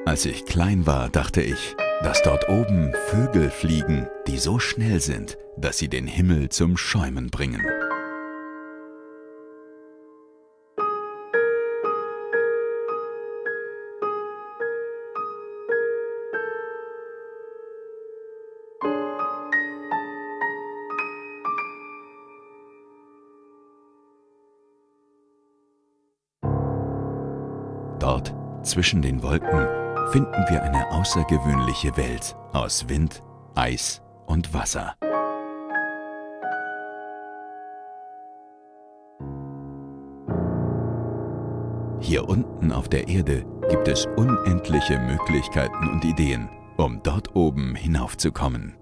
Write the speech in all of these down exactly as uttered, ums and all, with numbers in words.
Als ich klein war, dachte ich, dass dort oben Vögel fliegen, die so schnell sind, dass sie den Himmel zum Schäumen bringen. Dort, zwischen den Wolken, finden wir eine außergewöhnliche Welt aus Wind, Eis und Wasser. Hier unten auf der Erde gibt es unendliche Möglichkeiten und Ideen, um dort oben hinaufzukommen.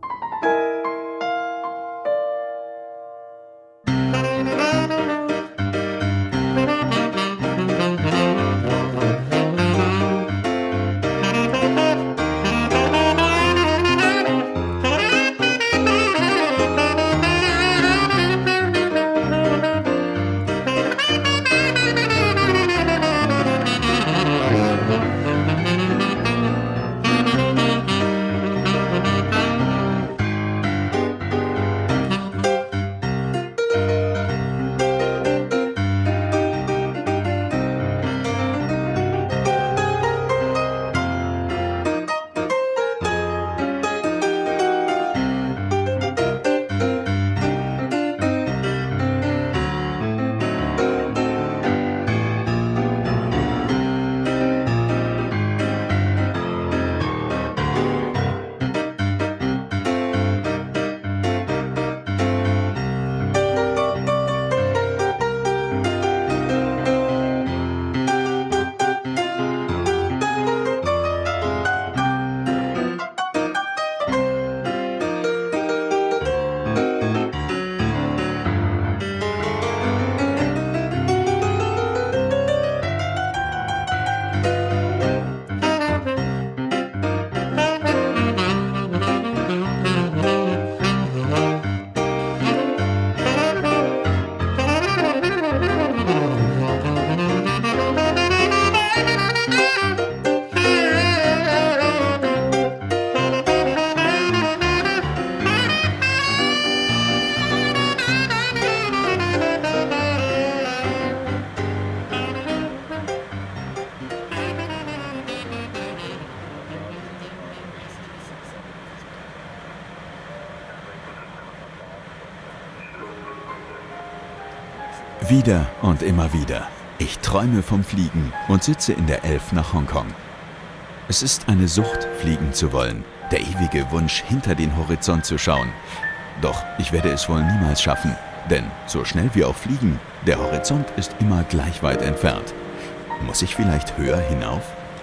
Wieder und immer wieder. Ich träume vom Fliegen und sitze in der Elf nach Hongkong. Es ist eine Sucht, fliegen zu wollen. Der ewige Wunsch, hinter den Horizont zu schauen. Doch ich werde es wohl niemals schaffen. Denn so schnell wir auch fliegen, der Horizont ist immer gleich weit entfernt. Muss ich vielleicht höher hinauf?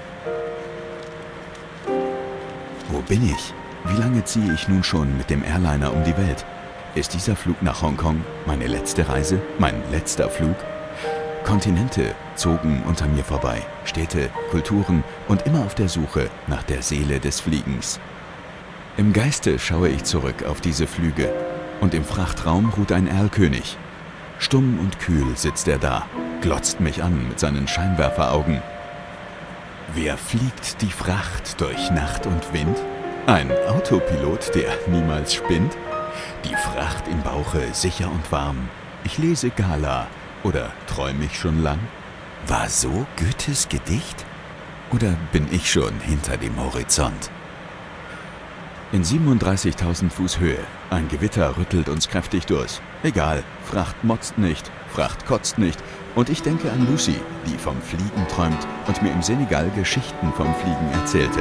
Wo bin ich? Wie lange ziehe ich nun schon mit dem Airliner um die Welt? Ist dieser Flug nach Hongkong meine letzte Reise, mein letzter Flug? Kontinente zogen unter mir vorbei, Städte, Kulturen und immer auf der Suche nach der Seele des Fliegens. Im Geiste schaue ich zurück auf diese Flüge und im Frachtraum ruht ein Erlkönig. Stumm und kühl sitzt er da, glotzt mich an mit seinen Scheinwerferaugen. Wer fliegt die Fracht durch Nacht und Wind? Ein Autopilot, der niemals spinnt? Die Fracht im Bauche sicher und warm. Ich lese Gala. Oder träume ich schon lang? War so Goethes Gedicht? Oder bin ich schon hinter dem Horizont? In siebenunddreißigtausend Fuß Höhe. Ein Gewitter rüttelt uns kräftig durch. Egal, Fracht motzt nicht, Fracht kotzt nicht. Und ich denke an Lucy, die vom Fliegen träumt und mir im Senegal Geschichten vom Fliegen erzählte.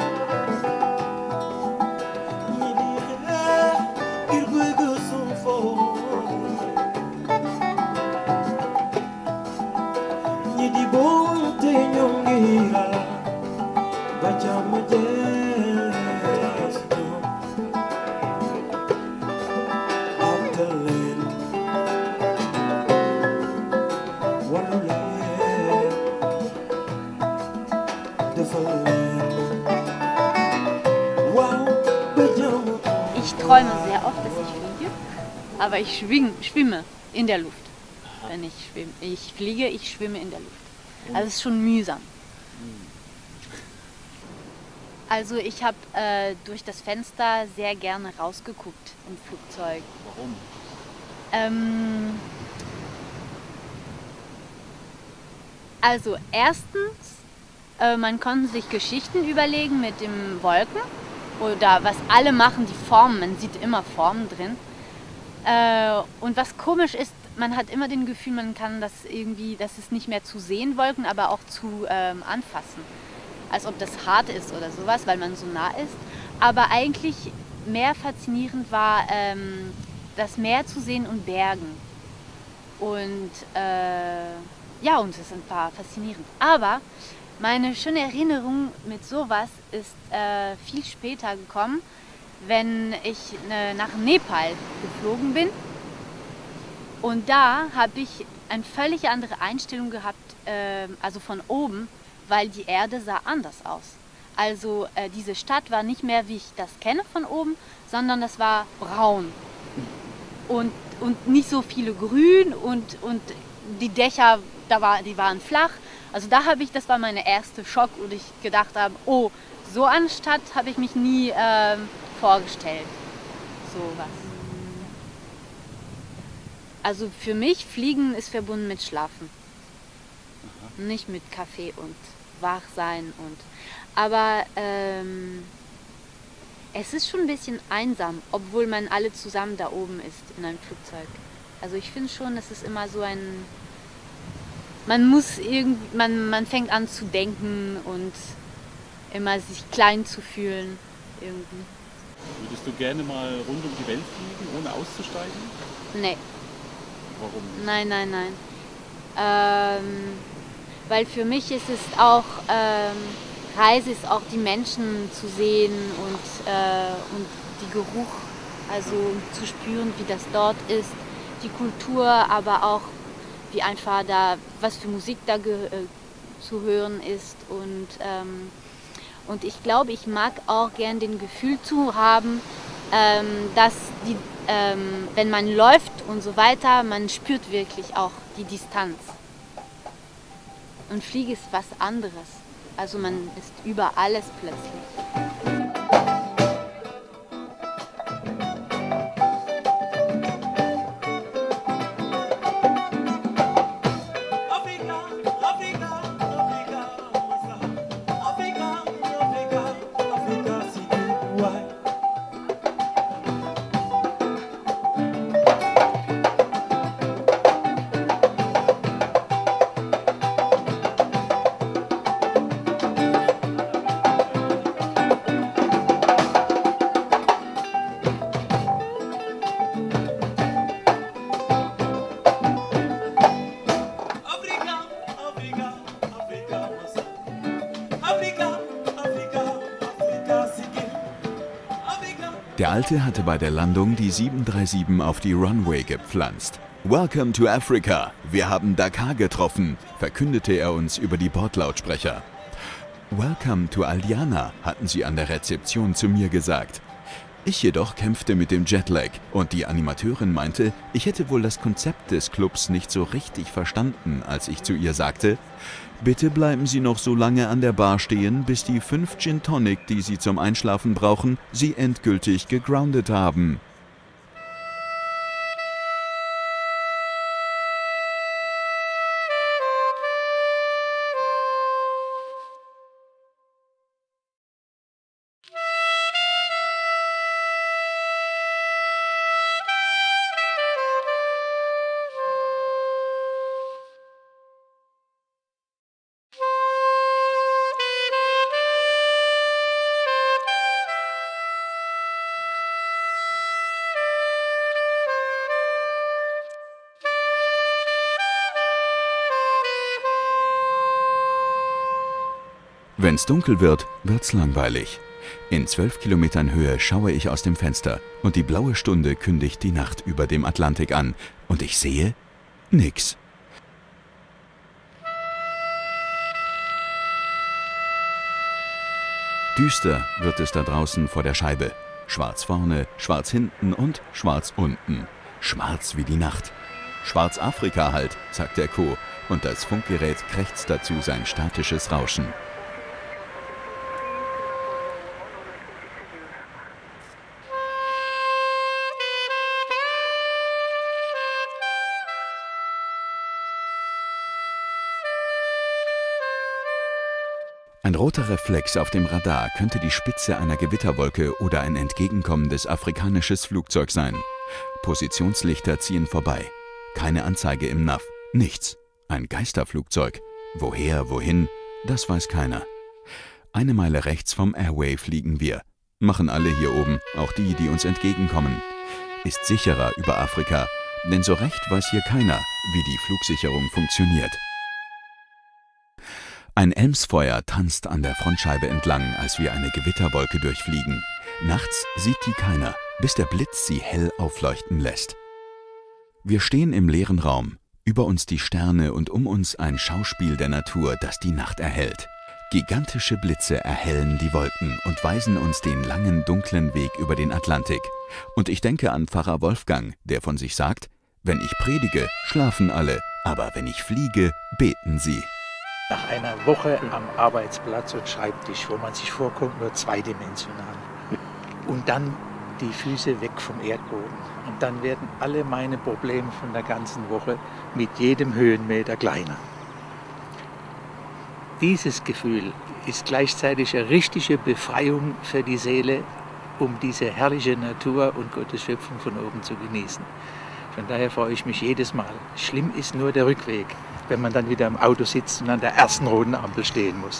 For aber ich schwing, schwimme in der Luft. Wenn ich schwimme. Ich fliege, ich schwimme in der Luft. Also es ist schon mühsam. Also ich habe äh, durch das Fenster sehr gerne rausgeguckt im Flugzeug. Warum? Ähm, also erstens, äh, man konnte sich Geschichten überlegen mit den Wolken oder was alle machen, die Formen, man sieht immer Formen drin. Äh, und was komisch ist, man hat immer den Gefühl, man kann das irgendwie, das ist nicht mehr zu sehen, Wolken, aber auch zu ähm, anfassen. Als ob das hart ist oder sowas, weil man so nah ist. Aber eigentlich mehr faszinierend war, ähm, das Meer zu sehen und Bergen. Und äh, ja, und das war faszinierend. Aber meine schöne Erinnerung mit sowas ist äh, viel später gekommen, wenn ich äh, nach Nepal geflogen bin. Und da habe ich eine völlig andere Einstellung gehabt, äh, also von oben, weil die Erde sah anders aus. Also äh, diese Stadt war nicht mehr, wie ich das kenne von oben, sondern das war braun. Und, und nicht so viele Grün und, und die Dächer, da war, die waren flach. Also da habe ich, das war mein erster Schock und ich gedacht habe, oh, so eine Stadt habe ich mich nie äh, vorgestellt. So was. Also für mich, Fliegen ist verbunden mit Schlafen. Aha. Nicht mit Kaffee und Wachsein. Und, aber ähm, es ist schon ein bisschen einsam, obwohl man alle zusammen da oben ist in einem Flugzeug. Also ich finde schon, es ist immer so ein... Man muss irgendwie, man, man fängt an zu denken und immer sich klein zu fühlen irgendwie. Würdest du gerne mal rund um die Welt fliegen, ohne auszusteigen? Nee. Warum nicht? Nein, nein, nein. Ähm, weil für mich ist es auch, ähm, Reise ist auch die Menschen zu sehen und, äh, und die Geruch, also zu spüren, wie das dort ist, die Kultur, aber auch wie einfach da, was für Musik da äh, zu hören ist. Und, ähm, und ich glaube, ich mag auch gern den Gefühl zu haben, ähm, dass die, ähm, wenn man läuft und so weiter, man spürt wirklich auch die Distanz. Und Fliegen ist was anderes. Also man ist über alles plötzlich. Der Alte hatte bei der Landung die sieben drei sieben auf die Runway gepflanzt. Welcome to Africa, wir haben Dakar getroffen, verkündete er uns über die Bordlautsprecher. Welcome to Aldiana, hatten sie an der Rezeption zu mir gesagt. Ich jedoch kämpfte mit dem Jetlag und die Animateurin meinte, ich hätte wohl das Konzept des Clubs nicht so richtig verstanden, als ich zu ihr sagte, bitte bleiben Sie noch so lange an der Bar stehen, bis die fünf Gin Tonic, die Sie zum Einschlafen brauchen, Sie endgültig gegroundet haben. Wenn's dunkel wird, wird's langweilig. In zwölf Kilometern Höhe schaue ich aus dem Fenster und die blaue Stunde kündigt die Nacht über dem Atlantik an. Und ich sehe nix. Düster wird es da draußen vor der Scheibe. Schwarz vorne, schwarz hinten und schwarz unten. schwarz wie die Nacht. Schwarzafrika halt, sagt der Co. Und das Funkgerät krächzt dazu sein statisches Rauschen. Ein roter Reflex auf dem Radar könnte die Spitze einer Gewitterwolke oder ein entgegenkommendes afrikanisches Flugzeug sein. Positionslichter ziehen vorbei. Keine Anzeige im Nav. Nichts. Ein Geisterflugzeug. Woher, wohin, das weiß keiner. Eine Meile rechts vom Airway fliegen wir. Machen alle hier oben, auch die, die uns entgegenkommen. Ist sicherer über Afrika, denn so recht weiß hier keiner, wie die Flugsicherung funktioniert. Ein Elmsfeuer tanzt an der Frontscheibe entlang, als wir eine Gewitterwolke durchfliegen. Nachts sieht die keiner, bis der Blitz sie hell aufleuchten lässt. Wir stehen im leeren Raum, über uns die Sterne und um uns ein Schauspiel der Natur, das die Nacht erhellt. Gigantische Blitze erhellen die Wolken und weisen uns den langen, dunklen Weg über den Atlantik. Und ich denke an Pfarrer Wolfgang, der von sich sagt, wenn ich predige, schlafen alle, aber wenn ich fliege, beten sie. Nach einer Woche am Arbeitsplatz und Schreibtisch, wo man sich vorkommt, nur zweidimensional. Und dann die Füße weg vom Erdboden. Und dann werden alle meine Probleme von der ganzen Woche mit jedem Höhenmeter kleiner. Dieses Gefühl ist gleichzeitig eine richtige Befreiung für die Seele, um diese herrliche Natur und Gottes Schöpfung von oben zu genießen. Von daher freue ich mich jedes Mal. Schlimm ist nur der Rückweg, wenn man dann wieder im Auto sitzt und an der ersten roten Ampel stehen muss.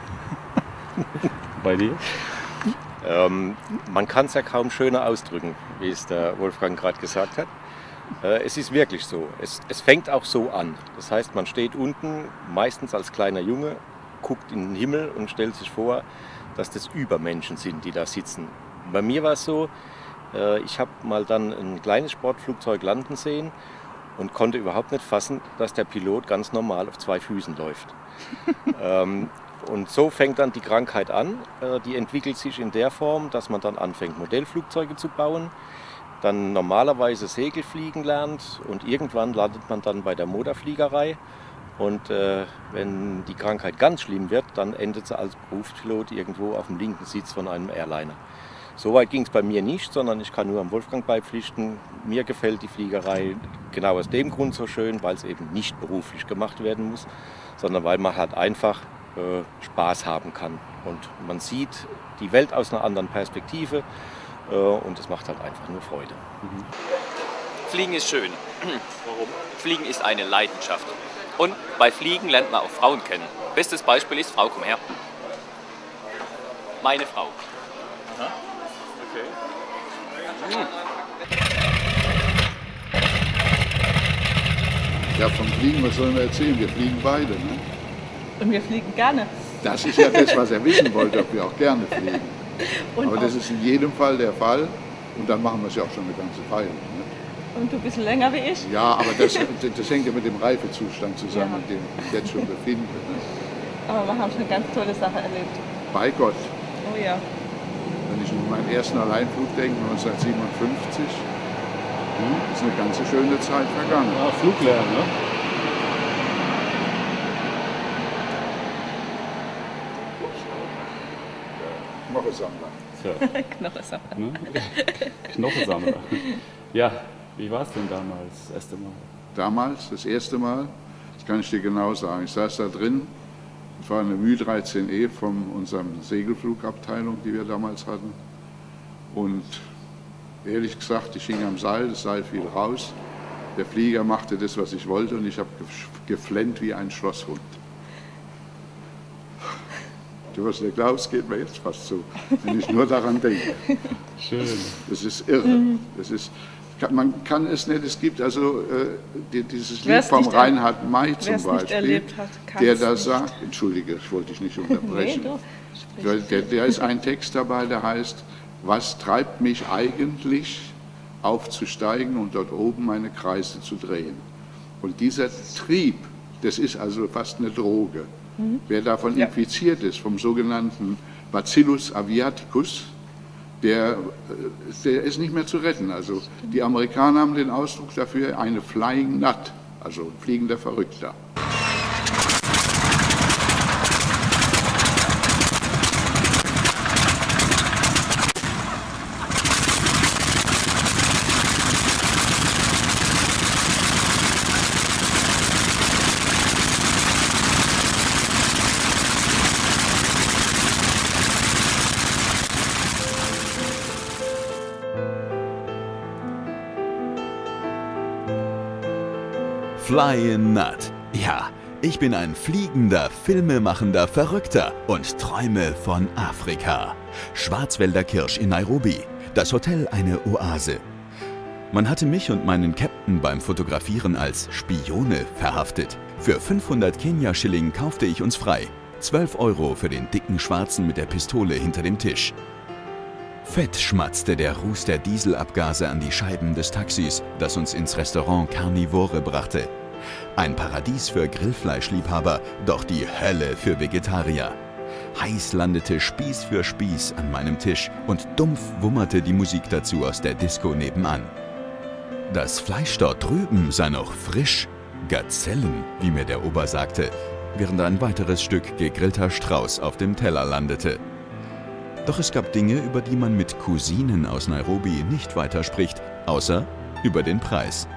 Bei dir? Ähm, man kann es ja kaum schöner ausdrücken, wie es der Wolfgang gerade gesagt hat. Äh, es ist wirklich so. Es, es fängt auch so an. Das heißt, man steht unten, meistens als kleiner Junge, guckt in den Himmel und stellt sich vor, dass das Übermenschen sind, die da sitzen. Bei mir war es so, äh, ich habe mal dann ein kleines Sportflugzeug landen sehen und konnte überhaupt nicht fassen, dass der Pilot ganz normal auf zwei Füßen läuft. ähm, Und so fängt dann die Krankheit an. Die entwickelt sich in der Form, dass man dann anfängt, Modellflugzeuge zu bauen, dann normalerweise Segelfliegen lernt und irgendwann landet man dann bei der Motorfliegerei. Und äh, wenn die Krankheit ganz schlimm wird, dann endet sie als Berufspilot irgendwo auf dem linken Sitz von einem Airliner. Soweit ging es bei mir nicht, sondern ich kann nur am Wolfgang beipflichten. Mir gefällt die Fliegerei genau aus dem Grund so schön, weil es eben nicht beruflich gemacht werden muss, sondern weil man halt einfach Spaß haben kann. Und man sieht die Welt aus einer anderen Perspektive äh, und es macht halt einfach nur Freude. Mhm. Fliegen ist schön. Warum? Fliegen ist eine Leidenschaft. Und bei Fliegen lernt man auch Frauen kennen. Bestes Beispiel ist Frau, komm her. Meine Frau. Aha. Okay. Mhm. Ja, vom Fliegen, was sollen wir erzählen? Wir fliegen beide, ne? Und wir fliegen gerne. Das ist ja das, was er wissen wollte, ob wir auch gerne fliegen. Und aber das ist in jedem Fall der Fall. Und dann machen wir es ja auch schon eine ganze Weile. Ne? Und du ein bisschen länger wie ich? Ja, aber das, das hängt ja mit dem Reifezustand zusammen, ja, in dem ich mich jetzt schon befinde. Ne? Aber wir haben schon eine ganz tolle Sache erlebt. Bei Gott. Oh ja. Wenn ich an meinen ersten Alleinflug denke, neunzehnhundertsiebenundfünfzig, hm, ist eine ganze schöne Zeit vergangen. Ja, Fluglernen, ne? Knochensammler. Knochensammler. Ne? Knochensammler. Ja, wie war es denn damals, das erste Mal? Damals, das erste Mal, das kann ich dir genau sagen. Ich saß da drin, das war eine M Ü dreizehn E von unserem Segelflugabteilung, die wir damals hatten. Und ehrlich gesagt, ich hing am Seil, das Seil fiel raus. Der Flieger machte das, was ich wollte, und ich habe geflennt wie ein Schlosshund. Du wirst nicht glauben, es geht mir jetzt fast so, wenn ich nur daran denke. Schön. Das ist irre. Das ist, man kann es nicht, es gibt also äh, dieses Lied wer's vom Reinhard May zum Beispiel, hat, der da sagt, entschuldige, ich wollte dich nicht unterbrechen, nee, der, der ist ein Text dabei, der heißt, was treibt mich eigentlich aufzusteigen und dort oben meine Kreise zu drehen. Und dieser Trieb, das ist also fast eine Droge. Mhm. Wer davon ja. infiziert ist, vom sogenannten Bacillus aviaticus, der, der ist nicht mehr zu retten. Also die Amerikaner haben den Ausdruck dafür eine Flying Nut, also ein fliegender Verrückter. Flying Nut. Ja, ich bin ein fliegender, filmemachender Verrückter und träume von Afrika. Schwarzwälder Kirsch in Nairobi. Das Hotel eine Oase. Man hatte mich und meinen Captain beim Fotografieren als Spione verhaftet. Für fünfhundert Kenia-Schilling kaufte ich uns frei. zwölf Euro für den dicken Schwarzen mit der Pistole hinter dem Tisch. Fett schmatzte der Ruß der Dieselabgase an die Scheiben des Taxis, das uns ins Restaurant Carnivore brachte. Ein Paradies für Grillfleischliebhaber, doch die Hölle für Vegetarier. Heiß landete Spieß für Spieß an meinem Tisch und dumpf wummerte die Musik dazu aus der Disco nebenan. Das Fleisch dort drüben sei noch frisch. Gazellen, wie mir der Ober sagte, während ein weiteres Stück gegrillter Strauß auf dem Teller landete. Doch es gab Dinge, über die man mit Cousinen aus Nairobi nicht weiter spricht, außer über den Preis.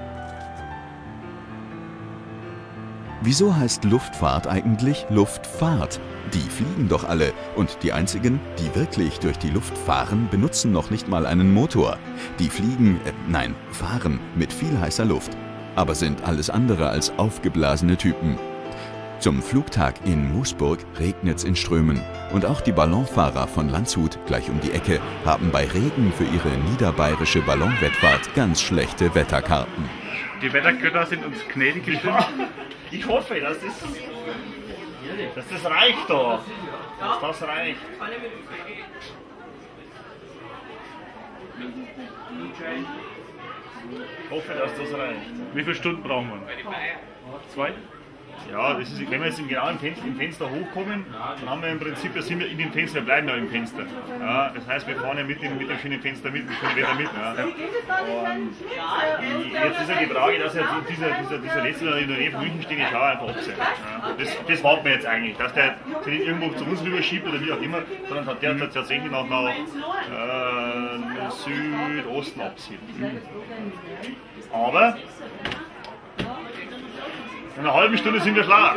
Wieso heißt Luftfahrt eigentlich Luftfahrt? Die fliegen doch alle und die einzigen, die wirklich durch die Luft fahren, benutzen noch nicht mal einen Motor. Die fliegen, äh, nein, fahren mit viel heißer Luft, aber sind alles andere als aufgeblasene Typen. Zum Flugtag in Moosburg regnet's in Strömen und auch die Ballonfahrer von Landshut gleich um die Ecke haben bei Regen für ihre niederbayerische Ballonwettfahrt ganz schlechte Wetterkarten. Die Wettergötter sind uns gnädig gestimmt. Ich hoffe, dass das, dass das reicht da. Dass das reicht. Ich hoffe, dass das reicht. Wie viele Stunden brauchen wir? Zwei? Ja, das ist, wenn wir jetzt genau im Fenster, im Fenster hochkommen, dann haben wir im Prinzip, da sind wir in dem Fenster, wir bleiben ja im Fenster. Ja, das heißt, wir fahren ja mit dem, mit dem schönen Fenster mit, mit dem Wetter mit. Ja. Und jetzt ist ja die Frage, dass ja dieser, dieser, dieser letzte, der in der Nähe von München steht, ich einfach absehen. Ja. Das, das warten wir jetzt eigentlich, dass der sich nicht irgendwo zu uns rüber schiebt oder wie auch immer, sondern hat der mhm. tatsächlich nach, nach äh, Südosten abzieht. Mhm. Aber in einer halben Stunde sind wir schlauer.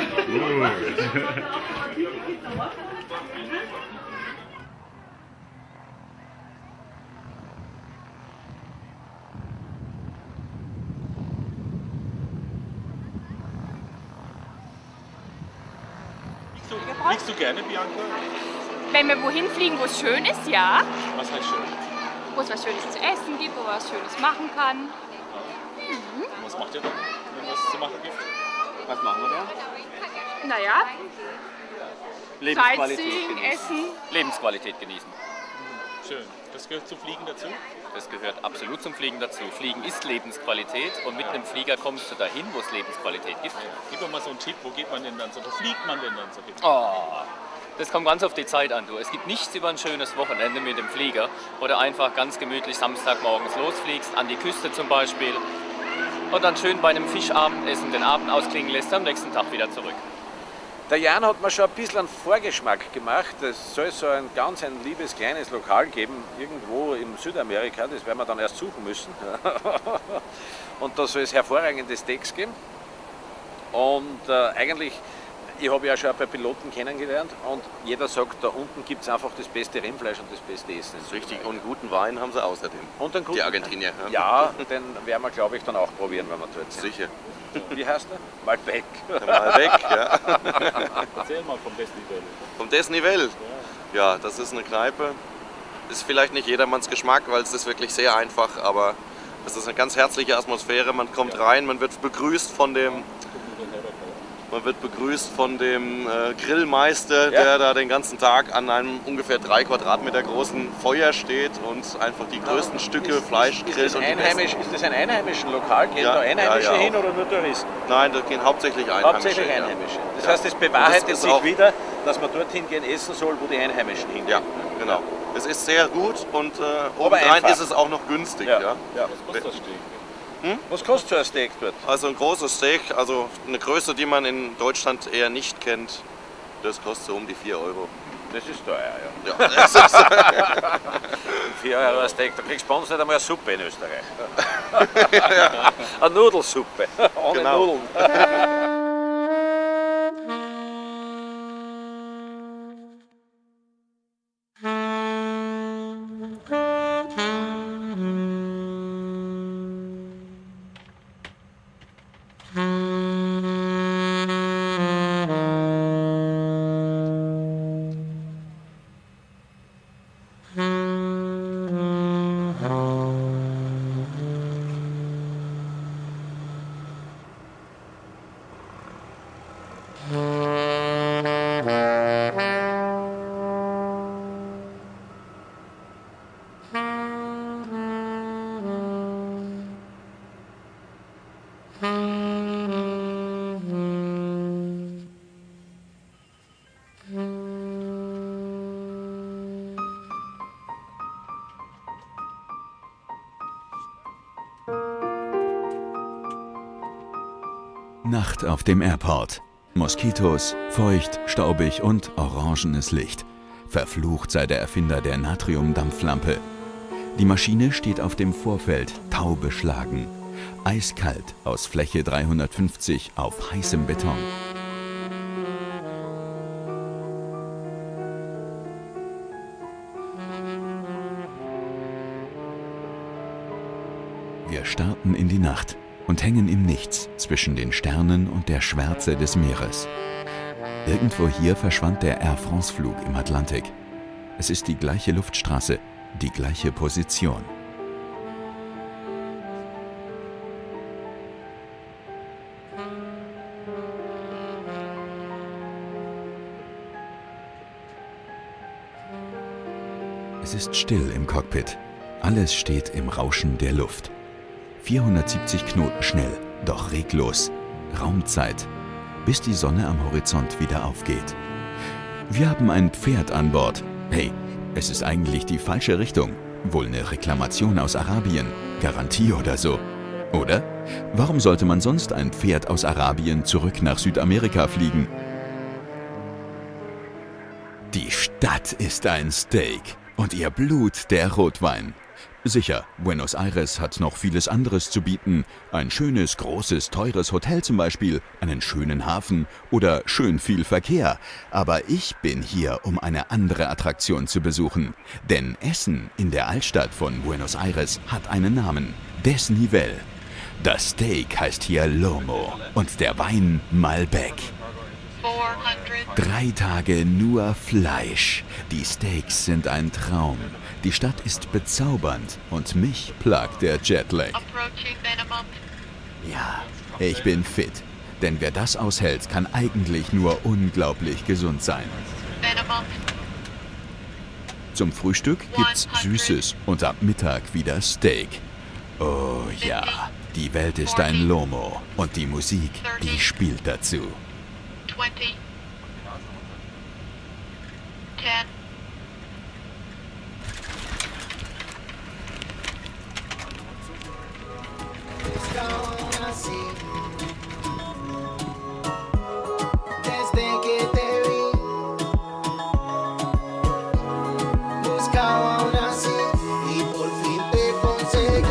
Fliegst du gerne, Bianca? Wenn wir wohin fliegen, wo es schön ist, ja. Was heißt schön? Wo es was Schönes zu essen gibt, wo man was Schönes machen kann. Mhm. Was macht ihr da, wenn es zu machen gibt? Was machen wir da? Naja, Lebensqualität Sightseeing, genießen. Essen. Lebensqualität genießen. Schön. Das gehört zum Fliegen dazu? Das gehört absolut zum Fliegen dazu. Fliegen ist Lebensqualität und mit einem Flieger kommst du dahin, wo es Lebensqualität gibt. Ja. Gib mir mal so einen Tipp, wo geht man denn dann so? Wo fliegt man denn dann so hin? Oh, das kommt ganz auf die Zeit an. Du. Es gibt nichts über ein schönes Wochenende mit dem Flieger, wo du einfach ganz gemütlich Samstagmorgens losfliegst, an die Küste zum Beispiel, und dann schön bei einem Fischabendessen den Abend ausklingen lässt, am nächsten Tag wieder zurück. Der Jan hat mir schon ein bisschen einen Vorgeschmack gemacht. Es soll so ein ganz ein liebes kleines Lokal geben, irgendwo in Südamerika. Das werden wir dann erst suchen müssen. Und da soll es hervorragende Steaks geben. Und äh, eigentlich, ich habe ja schon ein paar Piloten kennengelernt und jeder sagt, da unten gibt es einfach das beste Rindfleisch und das beste Essen. Das ist richtig. Und guten Wein haben sie außerdem. Und einen guten Die Argentinier. Ja, ja, den werden wir, glaube ich, dann auch probieren, wenn wir dort sind. Sicher. Wie heißt der? Malbec. Der Malbec, ja. Erzähl mal vom Desnivel. Vom Desnivel? Ja. ja, das ist eine Kneipe. Ist vielleicht nicht jedermanns Geschmack, weil es ist wirklich sehr einfach, aber es ist eine ganz herzliche Atmosphäre. Man kommt rein, man wird begrüßt von dem Man wird begrüßt von dem äh, Grillmeister, Ja. der da den ganzen Tag an einem ungefähr drei Quadratmeter großen Feuer steht und einfach die größten Stücke Ist- Fleisch ist, grillt ist, und das die einheimisch, besten. ist das ein einheimischen Lokal? Gehen Ja, da Einheimische ja, ja, hin auch. oder nur Touristen? Nein, da gehen hauptsächlich Einheimische. Hauptsächlich ja. Einheimische. Das Ja. heißt, es Und bewahrheitet ist sich auch- wieder, dass man dorthin gehen essen soll, wo die Einheimischen hingehen. Ja, genau. Es ist sehr gut und äh, Aber obendrein einfach. ist es auch noch günstig. Ja. Ja. Ja. Was kostet das Steak? Hm? Was kostet so ein Steak dort? Also ein großes Steak, also eine Größe, die man in Deutschland eher nicht kennt, das kostet so um die vier Euro. Das ist teuer, ja. Ja, das ist vier Euro ein Steak, da kriegst du bei uns nicht einmal eine Suppe in Österreich. Eine Nudelsuppe, ohne Genau. Nudeln. Nacht auf dem Airport. Moskitos, feucht, staubig und orangenes Licht. Verflucht sei der Erfinder der Natriumdampflampe. Die Maschine steht auf dem Vorfeld, tau beschlagen. Eiskalt aus Fläche dreihundertfünfzig auf heißem Beton. Wir starten in die Nacht und hängen im Nichts zwischen den Sternen und der Schwärze des Meeres. Irgendwo hier verschwand der Air France-Flug im Atlantik. Es ist die gleiche Luftstraße, die gleiche Position. Es ist still im Cockpit. Alles steht im Rauschen der Luft. vierhundertsiebzig Knoten schnell, doch reglos. Raumzeit, bis die Sonne am Horizont wieder aufgeht. Wir haben ein Pferd an Bord. Hey, es ist eigentlich die falsche Richtung. Wohl eine Reklamation aus Arabien. Garantie oder so. Oder? Warum sollte man sonst ein Pferd aus Arabien zurück nach Südamerika fliegen? Die Stadt ist ein Steak und ihr Blut der Rotwein. Sicher, Buenos Aires hat noch vieles anderes zu bieten. Ein schönes, großes, teures Hotel zum Beispiel, einen schönen Hafen oder schön viel Verkehr. Aber ich bin hier, um eine andere Attraktion zu besuchen. Denn Essen in der Altstadt von Buenos Aires hat einen Namen: Desnivel. Das Steak heißt hier Lomo und der Wein Malbec. Drei Tage nur Fleisch. Die Steaks sind ein Traum. Die Stadt ist bezaubernd und mich plagt der Jetlag. Ja, ich bin fit. Denn wer das aushält, kann eigentlich nur unglaublich gesund sein. Zum Frühstück gibt's Süßes und ab Mittag wieder Steak. Oh ja, die Welt ist ein Lomo und die Musik, die spielt dazu. twenty, ten, Desde que te vi, buscaba aún así y por fin te conseguí.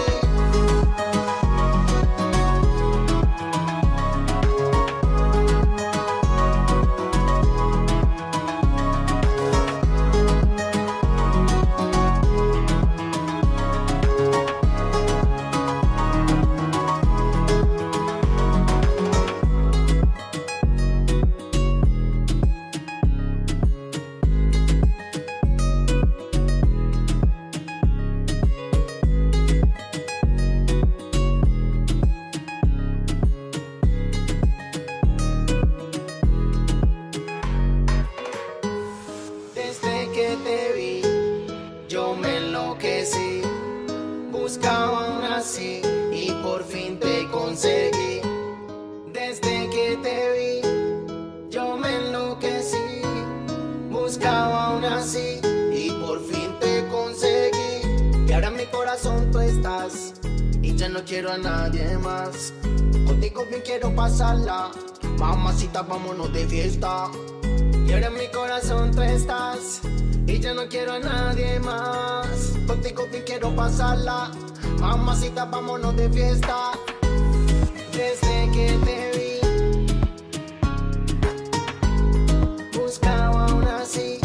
por fin te conseguí. Desde que te vi, yo me enloquecí. Buscaba aún así y por fin te conseguí. Y ahora en mi corazón tú estás y ya no quiero a nadie más. Contigo bien quiero pasarla, mamacita, vámonos de fiesta. Y ahora en mi corazón tú estás y ya no quiero a nadie más. Contigo bien quiero pasarla, mamacita, vámonos de fiesta. Desde que te vi, buscaba aún así.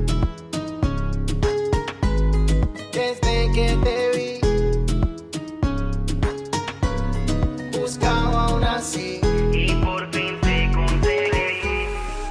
Desde que te vi, buscaba aún así. Y por fin te conseguí.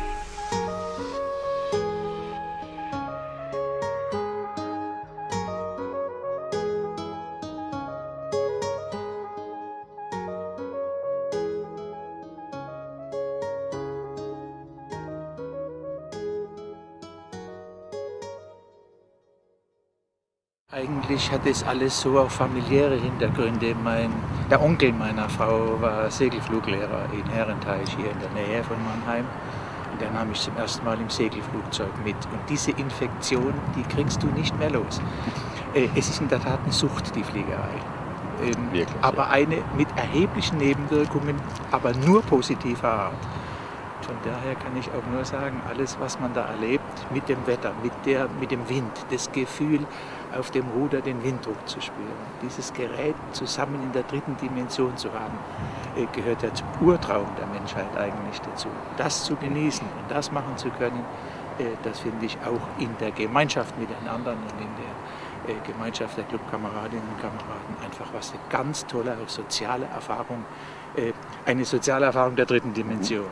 Eigentlich hat es alles so auch familiäre Hintergründe. Mein, der Onkel meiner Frau war Segelfluglehrer in Herrenteich hier in der Nähe von Mannheim. Und der nahm mich zum ersten Mal im Segelflugzeug mit. Und diese Infektion, die kriegst du nicht mehr los. Äh, es ist in der Tat eine Sucht, die Fliegerei. Ähm, Wirklich, aber eine mit erheblichen Nebenwirkungen, aber nur positiver Art. Von daher kann ich auch nur sagen, alles, was man da erlebt, mit dem Wetter, mit, der, mit dem Wind, das Gefühl, auf dem Ruder den Winddruck zu spüren, dieses Gerät zusammen in der dritten Dimension zu haben, äh, gehört ja zum Urtraum der Menschheit eigentlich dazu. Das zu genießen und das machen zu können, äh, das finde ich auch in der Gemeinschaft mit den anderen und in der äh, Gemeinschaft der Clubkameradinnen und Kameraden einfach was eine ganz tolle, auch soziale Erfahrung, äh, eine soziale Erfahrung der dritten Dimension.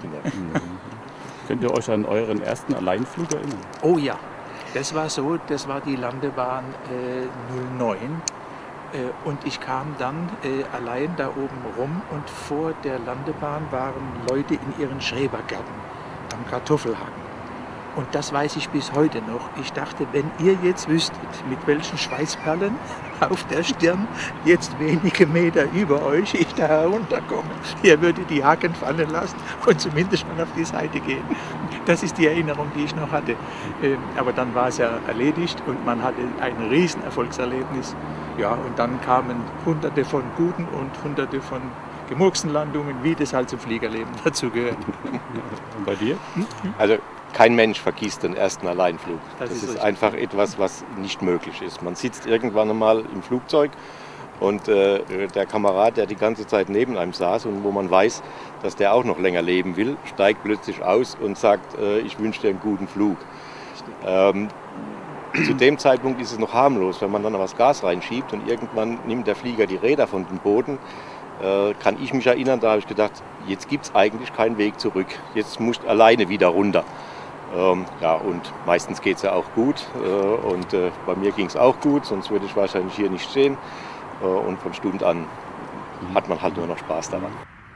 Könnt ihr euch an euren ersten Alleinflug erinnern? Oh ja, das war so, das war die Landebahn äh, null neun äh, und ich kam dann äh, allein da oben rum und vor der Landebahn waren Leute in ihren Schrebergärten am Kartoffelhacken. Und das weiß ich bis heute noch. Ich dachte, wenn ihr jetzt wüsstet, mit welchen Schweißperlen auf der Stirn jetzt wenige Meter über euch ich da herunterkomme, ihr würdet die Haken fallen lassen und zumindest mal auf die Seite gehen. Das ist die Erinnerung, die ich noch hatte. Aber dann war es ja erledigt und man hatte ein Riesenerfolgserlebnis. Ja, und dann kamen Hunderte von guten und Hunderte von gemurksten Landungen, wie das halt zum Fliegerleben dazu gehört. Und bei dir? Also kein Mensch vergisst den ersten Alleinflug. Das Das, ist ist, richtig. einfach etwas, was nicht möglich ist. Man sitzt irgendwann einmal im Flugzeug und äh, der Kamerad, der die ganze Zeit neben einem saß und wo man weiß, dass der auch noch länger leben will, steigt plötzlich aus und sagt, äh, ich wünsche dir einen guten Flug. Ähm, zu dem Zeitpunkt ist es noch harmlos, wenn man dann was Gas reinschiebt und irgendwann nimmt der Flieger die Räder von dem Boden. Äh, kann ich mich erinnern, da habe ich gedacht, jetzt gibt es eigentlich keinen Weg zurück. Jetzt musst du alleine wieder runter. Ähm, ja, und meistens geht es ja auch gut äh, und äh, bei mir ging es auch gut, sonst würde ich wahrscheinlich hier nicht stehen. Äh, und von Stund an hat man halt nur noch Spaß daran.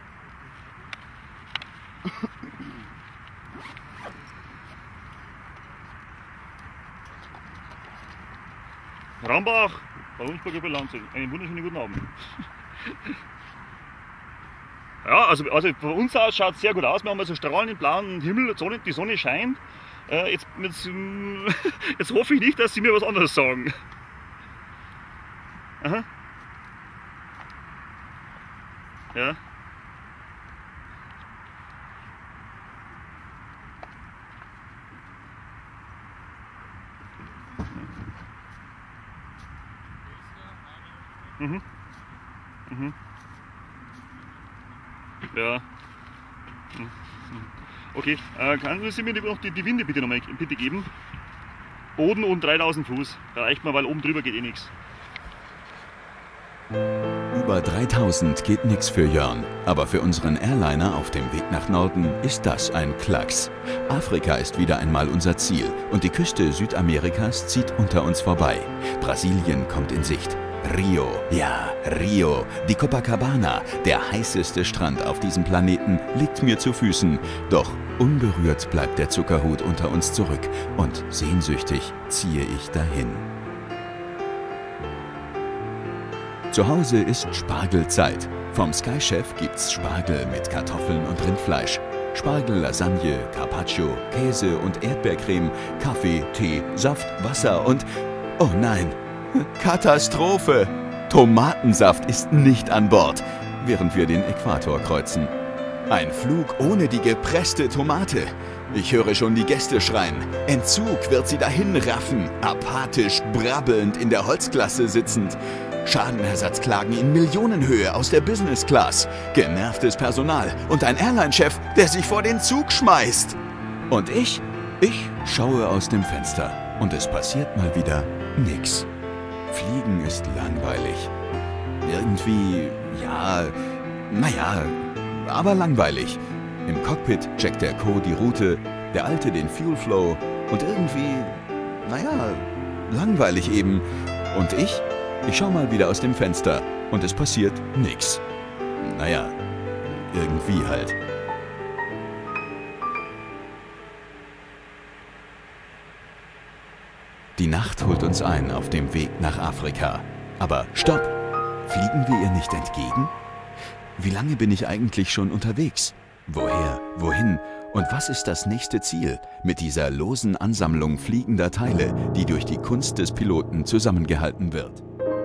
Rambach, bei uns bei Göbel-Landshut. Einen wunderschönen guten Abend. Ja, also, also von uns aus schaut es sehr gut aus. Wir haben also strahlenden blauen Himmel, Sonne, die Sonne scheint. Äh, jetzt, jetzt, jetzt hoffe ich nicht, dass Sie mir was anderes sagen. Aha. Ja. Mhm. Mhm. Ja. Mhm. Okay, äh, können Sie mir noch die, die Winde bitte, noch mal, bitte geben? Boden und dreitausend Fuß. Da reicht mal, weil oben drüber geht eh nichts. Über dreitausend geht nix für Jörn, aber für unseren Airliner auf dem Weg nach Norden ist das ein Klacks. Afrika ist wieder einmal unser Ziel und die Küste Südamerikas zieht unter uns vorbei. Brasilien kommt in Sicht. Rio, ja, Rio, die Copacabana, der heißeste Strand auf diesem Planeten, liegt mir zu Füßen. Doch unberührt bleibt der Zuckerhut unter uns zurück und sehnsüchtig ziehe ich dahin. Zu Hause ist Spargelzeit. Vom Sky Chef gibt's Spargel mit Kartoffeln und Rindfleisch. Spargel, Lasagne, Carpaccio, Käse und Erdbeercreme, Kaffee, Tee, Saft, Wasser und... Oh nein! Katastrophe! Tomatensaft ist nicht an Bord, während wir den Äquator kreuzen. Ein Flug ohne die gepresste Tomate. Ich höre schon die Gäste schreien. Entzug wird sie dahin raffen, apathisch brabbelnd in der Holzklasse sitzend. Schadenersatzklagen in Millionenhöhe aus der Business Class. Genervtes Personal und ein Airline-Chef, der sich vor den Zug schmeißt. Und ich? Ich schaue aus dem Fenster und es passiert mal wieder nix. Fliegen ist langweilig. Irgendwie, ja, naja, aber langweilig. Im Cockpit checkt der Co. die Route, der Alte den Fuel Flow und irgendwie, naja, langweilig eben. Und ich? Ich schau mal wieder aus dem Fenster und es passiert nix. Naja, irgendwie halt. Die Nacht holt uns ein auf dem Weg nach Afrika. Aber stopp! Fliegen wir ihr nicht entgegen? Wie lange bin ich eigentlich schon unterwegs? Woher? Wohin? Und was ist das nächste Ziel mit dieser losen Ansammlung fliegender Teile, die durch die Kunst des Piloten zusammengehalten wird?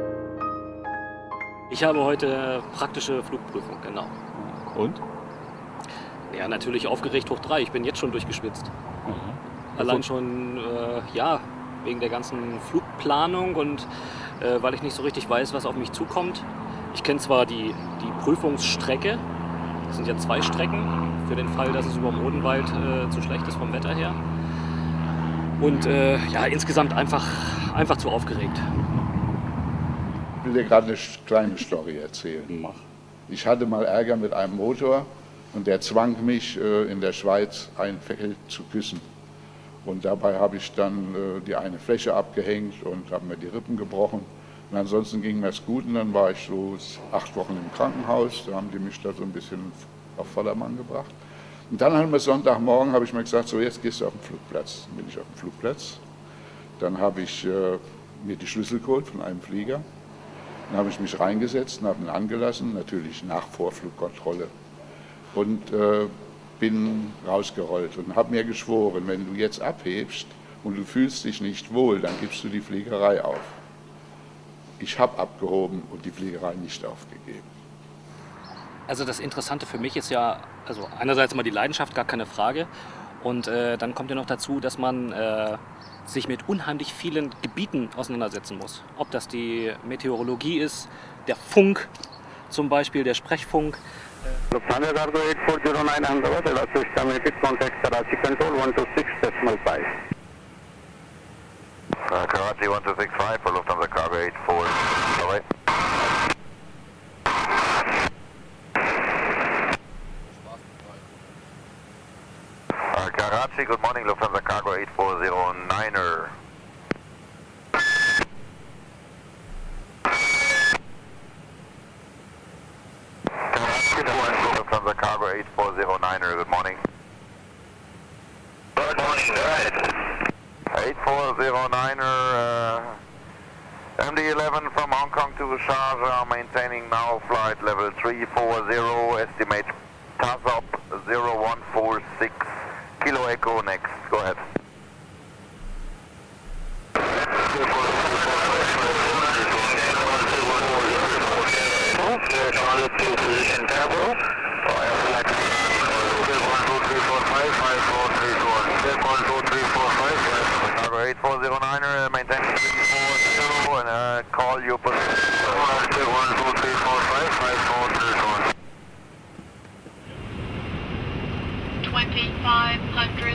Ich habe heute praktische Flugprüfung, genau. Und? Ja, natürlich aufgeregt hoch drei. Ich bin jetzt schon durchgeschwitzt. Mhm. Allein schon, äh, ja, wegen der ganzen Flugplanung und äh, weil ich nicht so richtig weiß, was auf mich zukommt. Ich kenne zwar die, die Prüfungsstrecke, das sind ja zwei Strecken, für den Fall, dass es über dem Odenwald äh, zu schlecht ist vom Wetter her. Und äh, ja, insgesamt einfach, einfach zu aufgeregt. Ich will dir gerade eine kleine Story erzählen. Ich hatte mal Ärger mit einem Motor und der zwang mich, in der Schweiz ein Feld zu küssen. Und dabei habe ich dann die eine Fläche abgehängt und habe mir die Rippen gebrochen. Und ansonsten ging mir es gut und dann war ich so acht Wochen im Krankenhaus. Da haben die mich da so ein bisschen auf Vordermann gebracht. Und dann haben wir Sonntagmorgen, habe ich mir gesagt, so jetzt gehst du auf den Flugplatz. Dann bin ich auf den Flugplatz. Dann habe ich äh, mir die Schlüssel geholt von einem Flieger. Dann habe ich mich reingesetzt und habe ihn angelassen, natürlich nach Vorflugkontrolle. Und äh, bin rausgerollt und habe mir geschworen, wenn du jetzt abhebst und du fühlst dich nicht wohl, dann gibst du die Fliegerei auf. Ich habe abgehoben und die Fliegerei nicht aufgegeben. Also das Interessante für mich ist ja, also einerseits immer die Leidenschaft, gar keine Frage. Und äh, dann kommt ja noch dazu, dass man äh, sich mit unheimlich vielen Gebieten auseinandersetzen muss. Ob das die Meteorologie ist, der Funk zum Beispiel, der Sprechfunk. Lufthansa Cargo eight four zero nine Ahmedabad, Elastic Community Contact Karachi Control one two six decimal five. Uh, Karachi one two six five for Lufthansa Cargo eight four. Alright. Uh, Karachi, good morning, Lufthansa Cargo eight four zero niner. Karachi, Lufthansa Cargo eight four zero niner, good morning. Good morning, right. eight four zero niner, uh, M D eleven from Hong Kong to Sharjah, maintaining now flight level three four zero, estimate T A S O P zero one four six, Kilo Echo next, go ahead. eight four zero niner, maintain three four zero and uh, call your position. one two three four five five four three one. twenty-five hundred.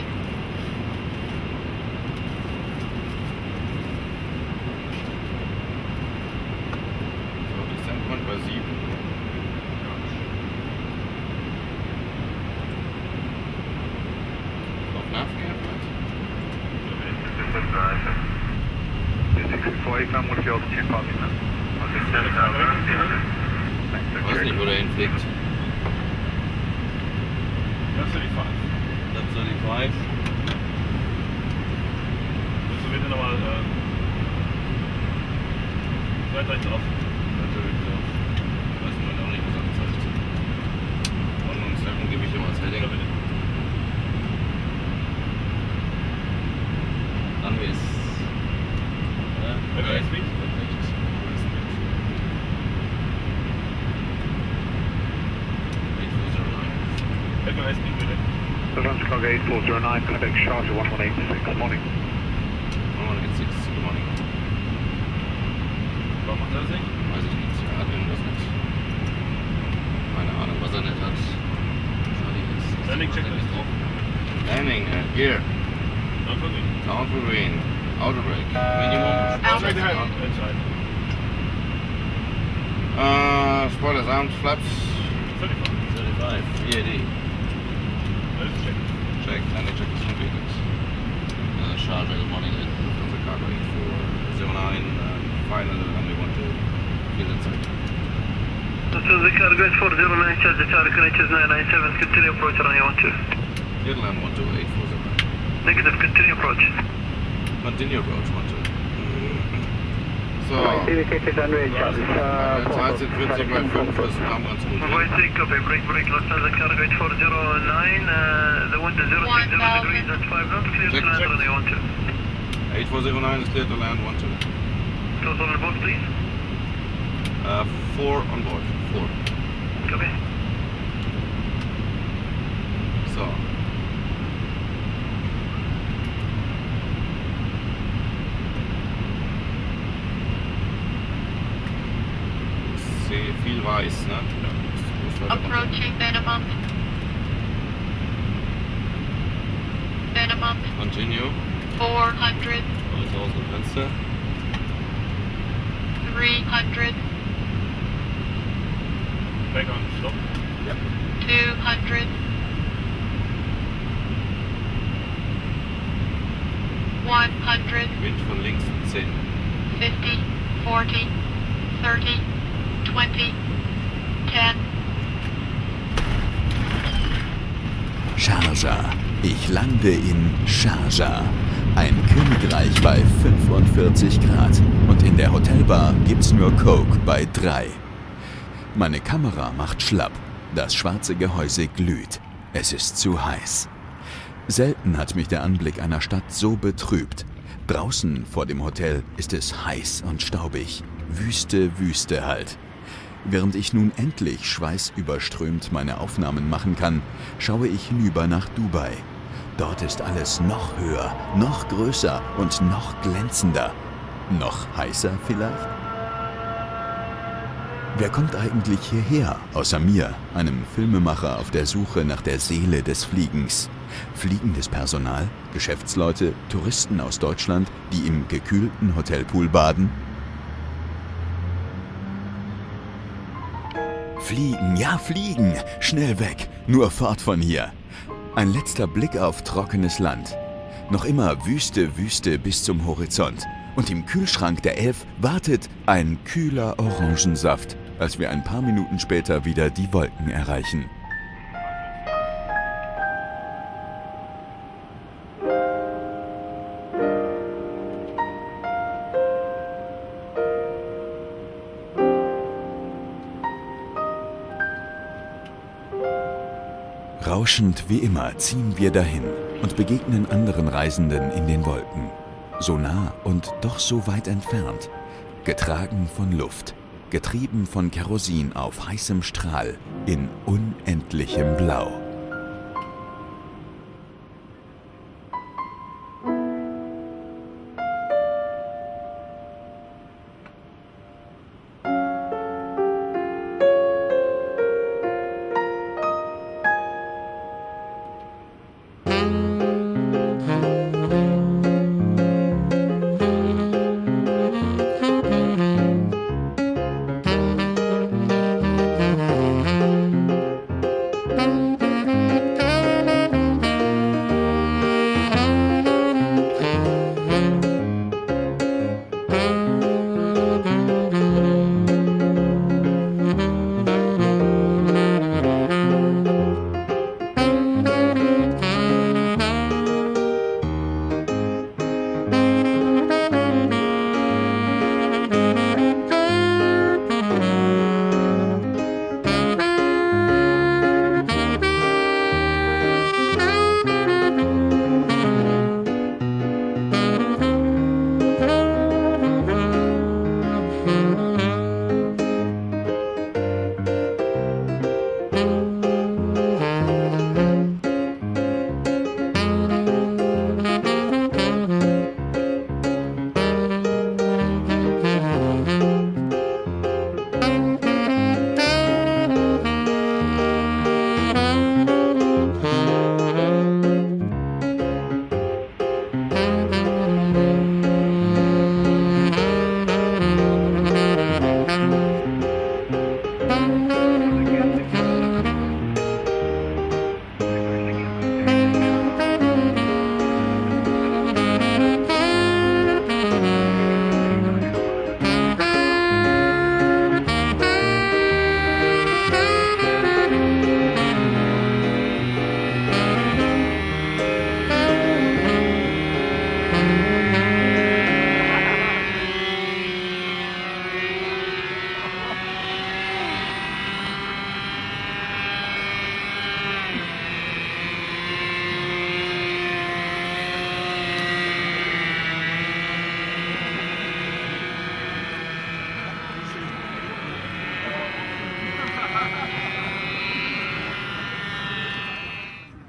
So, Descent bei sieben. Auf Nav gehabt? Ich weiß nicht, wo der hinfliegt. That's thirty-five. That's thirty-five. Willst du bitte nochmal äh, weit rechts auf? Natürlich, ja. Ich weiß nur noch nicht, was angezeigt Telephone S D bitte. London Chicago eight four zero nine, Quebec Charger one one eight six, morning. one one eight six, good morning. Warum macht er das nicht? Weiß ich nicht, er hat irgendwas nicht. Keine Ahnung, was er nicht hat. Landing check ist drauf. Landing, uh, gear. Down for green. Down for green. Auto brake. Minimum. Outside the head. Inside. Uh, spoilers arms, flaps. thirty-five. thirty-five. V A D. Check. Check. Landing check is completed. Uh, Charger, good morning. Lufthansa Cargo eight four zero nine. Uh, final runway one two. Feel inside. Lufthansa Cargo eight four zero nine, charge the tower connections nine nine seven, continue approach runway one two. Clear land one two eight four zero nine. Negative, continue approach. Continue approach one two. So, Indicated runway charge. Zeit sind vierzig bei fünf, das kam ganz gut. Voice take, copy, break, break, Lufthansa Cargo eight four zero nine, uh, the wind is zero six zero degrees at five knots, clear to land runway one two. eight four zero nine is clear to land one two. Total on board, please. Uh, four on board, four. Copy. So. Ich sehe viel weiß, ne? Approaching minimum. Minimum. Continue. four hundred. tausend Fenster. three hundred. Back on stop. Yep. two hundred. one hundred. Wind von links zehn. fifty. forty. thirty. twenty. ten. Sharjah. Ich lande in Sharjah. Ein Königreich bei fünfundvierzig Grad. Und in der Hotelbar gibt's nur Coke bei drei. Meine Kamera macht schlapp. Das schwarze Gehäuse glüht. Es ist zu heiß. Selten hat mich der Anblick einer Stadt so betrübt. Draußen vor dem Hotel ist es heiß und staubig. Wüste, Wüste halt. Während ich nun endlich schweißüberströmt meine Aufnahmen machen kann, schaue ich hinüber nach Dubai. Dort ist alles noch höher, noch größer und noch glänzender. Noch heißer vielleicht? Wer kommt eigentlich hierher, außer mir, einem Filmemacher auf der Suche nach der Seele des Fliegens? Fliegendes Personal, Geschäftsleute, Touristen aus Deutschland, die im gekühlten Hotelpool baden? Fliegen, ja fliegen, schnell weg, nur fort von hier. Ein letzter Blick auf trockenes Land. Noch immer Wüste, Wüste bis zum Horizont. Und im Kühlschrank der Elf wartet ein kühler Orangensaft, als wir ein paar Minuten später wieder die Wolken erreichen. Rauschend wie immer ziehen wir dahin und begegnen anderen Reisenden in den Wolken. So nah und doch so weit entfernt. Getragen von Luft, getrieben von Kerosin auf heißem Strahl, in unendlichem Blau.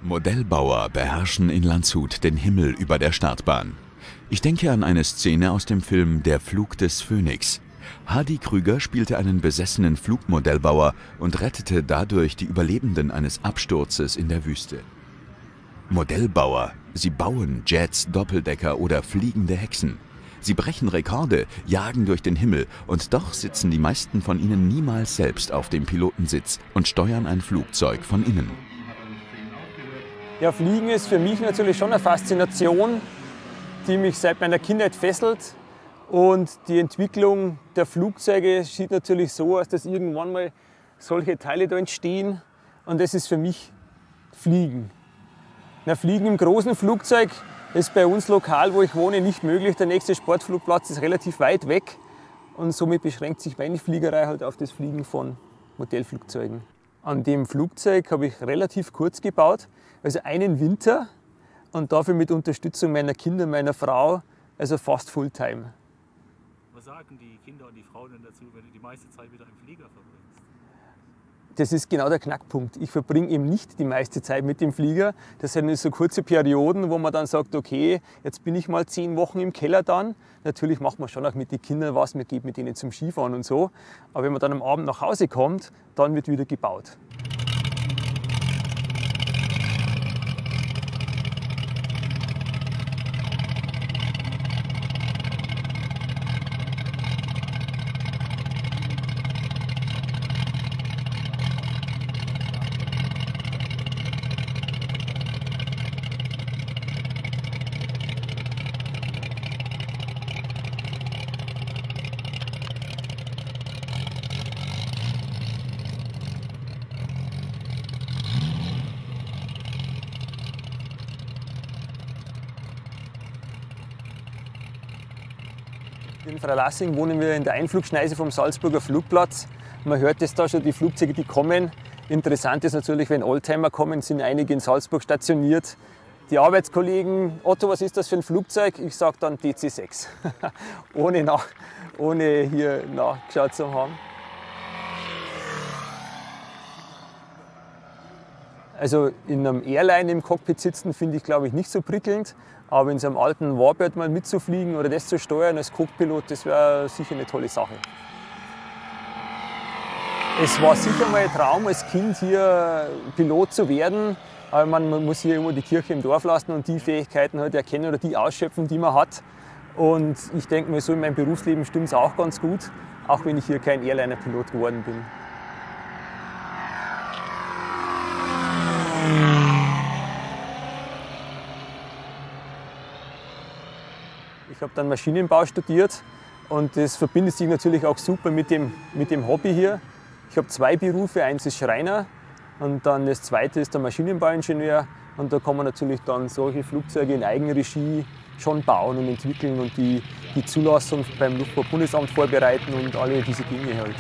Modellbauer beherrschen in Landshut den Himmel über der Startbahn. Ich denke an eine Szene aus dem Film Der Flug des Phönix. Hardy Krüger spielte einen besessenen Flugmodellbauer und rettete dadurch die Überlebenden eines Absturzes in der Wüste. Modellbauer, sie bauen Jets, Doppeldecker oder fliegende Hexen. Sie brechen Rekorde, jagen durch den Himmel und doch sitzen die meisten von ihnen niemals selbst auf dem Pilotensitz und steuern ein Flugzeug von innen. Ja, Fliegen ist für mich natürlich schon eine Faszination, die mich seit meiner Kindheit fesselt. Und die Entwicklung der Flugzeuge sieht natürlich so aus, dass irgendwann mal solche Teile da entstehen. Und das ist für mich Fliegen. Na, Fliegen im großen Flugzeug ist bei uns lokal, wo ich wohne, nicht möglich. Der nächste Sportflugplatz ist relativ weit weg. Und somit beschränkt sich meine Fliegerei halt auf das Fliegen von Modellflugzeugen. An dem Flugzeug habe ich relativ kurz gebaut, also einen Winter und dafür mit Unterstützung meiner Kinder, meiner Frau, also fast Fulltime. Was sagen die Kinder und die Frauen denn dazu, wenn du die meiste Zeit wieder im Flieger verbringst? Das ist genau der Knackpunkt. Ich verbringe eben nicht die meiste Zeit mit dem Flieger. Das sind so kurze Perioden, wo man dann sagt, okay, jetzt bin ich mal zehn Wochen im Keller dann. Natürlich macht man schon auch mit den Kindern was, man geht mit ihnen zum Skifahren und so. Aber wenn man dann am Abend nach Hause kommt, dann wird wieder gebaut. In Freilassing wohnen wir in der Einflugschneise vom Salzburger Flugplatz. Man hört es da schon, die Flugzeuge, die kommen. Interessant ist natürlich, wenn Oldtimer kommen, sind einige in Salzburg stationiert. Die Arbeitskollegen, Otto, was ist das für ein Flugzeug? Ich sage dann D C sechs, ohne, nach, ohne hier nachgeschaut zu haben. Also in einem Airline im Cockpit sitzen finde ich, glaube ich, nicht so prickelnd. Aber in so einem alten Warbird mal mitzufliegen oder das zu steuern als Cockpilot, das wäre sicher eine tolle Sache. Es war sicher mal ein Traum, als Kind hier Pilot zu werden. Aber man, man muss hier immer die Kirche im Dorf lassen und die Fähigkeiten halt erkennen oder die ausschöpfen, die man hat. Und ich denke mir, so in meinem Berufsleben stimmt es auch ganz gut, auch wenn ich hier kein Airliner-Pilot geworden bin. Ich habe dann Maschinenbau studiert und das verbindet sich natürlich auch super mit dem, mit dem Hobby hier. Ich habe zwei Berufe, eins ist Schreiner und dann das zweite ist der Maschinenbauingenieur. Und da kann man natürlich dann solche Flugzeuge in Eigenregie schon bauen und entwickeln und die, die Zulassung beim Luftfahrtbundesamt vorbereiten und alle diese Dinge halt.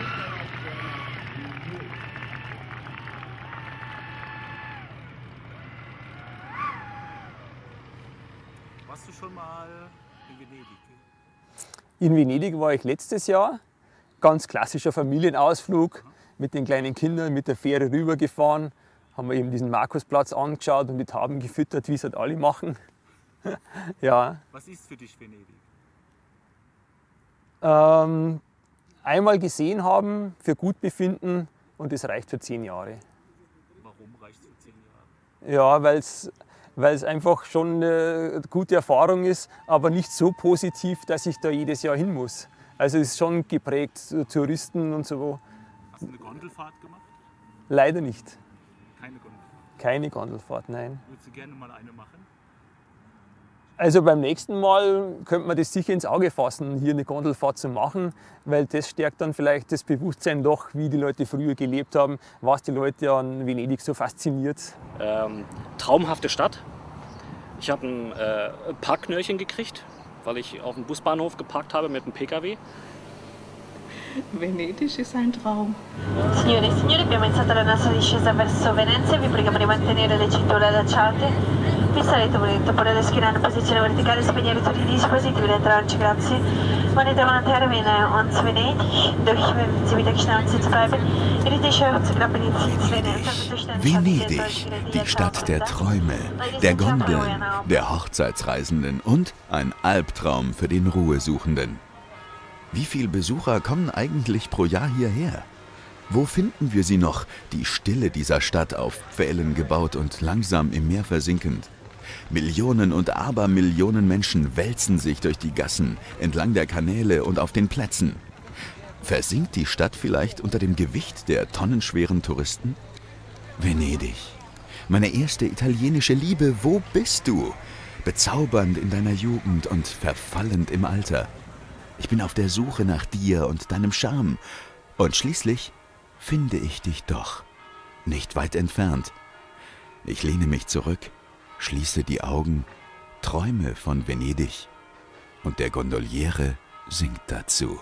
Warst du schon mal in Venedig? In Venedig war ich letztes Jahr. Ganz klassischer Familienausflug mit den kleinen Kindern, mit der Fähre rübergefahren. Haben wir eben diesen Markusplatz angeschaut und die Tauben gefüttert, wie es halt alle machen. Ja. Was ist für dich Venedig? Ähm, einmal gesehen haben, für gut befinden und das reicht für zehn Jahre. Warum reicht es für zehn Jahre? Ja, weil es weil es einfach schon eine gute Erfahrung ist, aber nicht so positiv, dass ich da jedes Jahr hin muss. Also es ist schon geprägt, Touristen und so. Hast du eine Gondelfahrt gemacht? Leider nicht. Keine Gondelfahrt? Keine Gondelfahrt, nein. Würdest du gerne mal eine machen? Also beim nächsten Mal könnte man das sicher ins Auge fassen, hier eine Gondelfahrt zu machen, weil das stärkt dann vielleicht das Bewusstsein doch, wie die Leute früher gelebt haben, was die Leute an Venedig so fasziniert. Ähm, traumhafte Stadt. Ich habe ein äh, Parkknöllchen gekriegt, weil ich auf dem Busbahnhof geparkt habe mit einem P K W. Venedig ist ein Traum. Signore e signori, abbiamo iniziato la nostra discesa verso Venezia, vi preghiamo di mantenere le cinture allacciate. Vi sarete volendo, potete schierare in posizione verticale e spegnere tutti i dispositivi elettronici, grazie. Meine Damen und Herren, wir nähern uns Venedig. Doch wenn Sie wieder schnell sitzen bleiben, Ihre T-Shirts zu graben in Sitzlehne. Venedig, die Stadt der Träume, der Gondeln, der Hochzeitsreisenden und ein Albtraum für den Ruhesuchenden. Wie viele Besucher kommen eigentlich pro Jahr hierher? Wo finden wir sie noch, die Stille dieser Stadt auf Pfählen gebaut und langsam im Meer versinkend? Millionen und Abermillionen Menschen wälzen sich durch die Gassen, entlang der Kanäle und auf den Plätzen. Versinkt die Stadt vielleicht unter dem Gewicht der tonnenschweren Touristen? Venedig, meine erste italienische Liebe, wo bist du? Bezaubernd in deiner Jugend und verfallend im Alter. Ich bin auf der Suche nach dir und deinem Charme. Und schließlich finde ich dich doch, nicht weit entfernt. Ich lehne mich zurück, schließe die Augen, träume von Venedig und der Gondoliere singt dazu.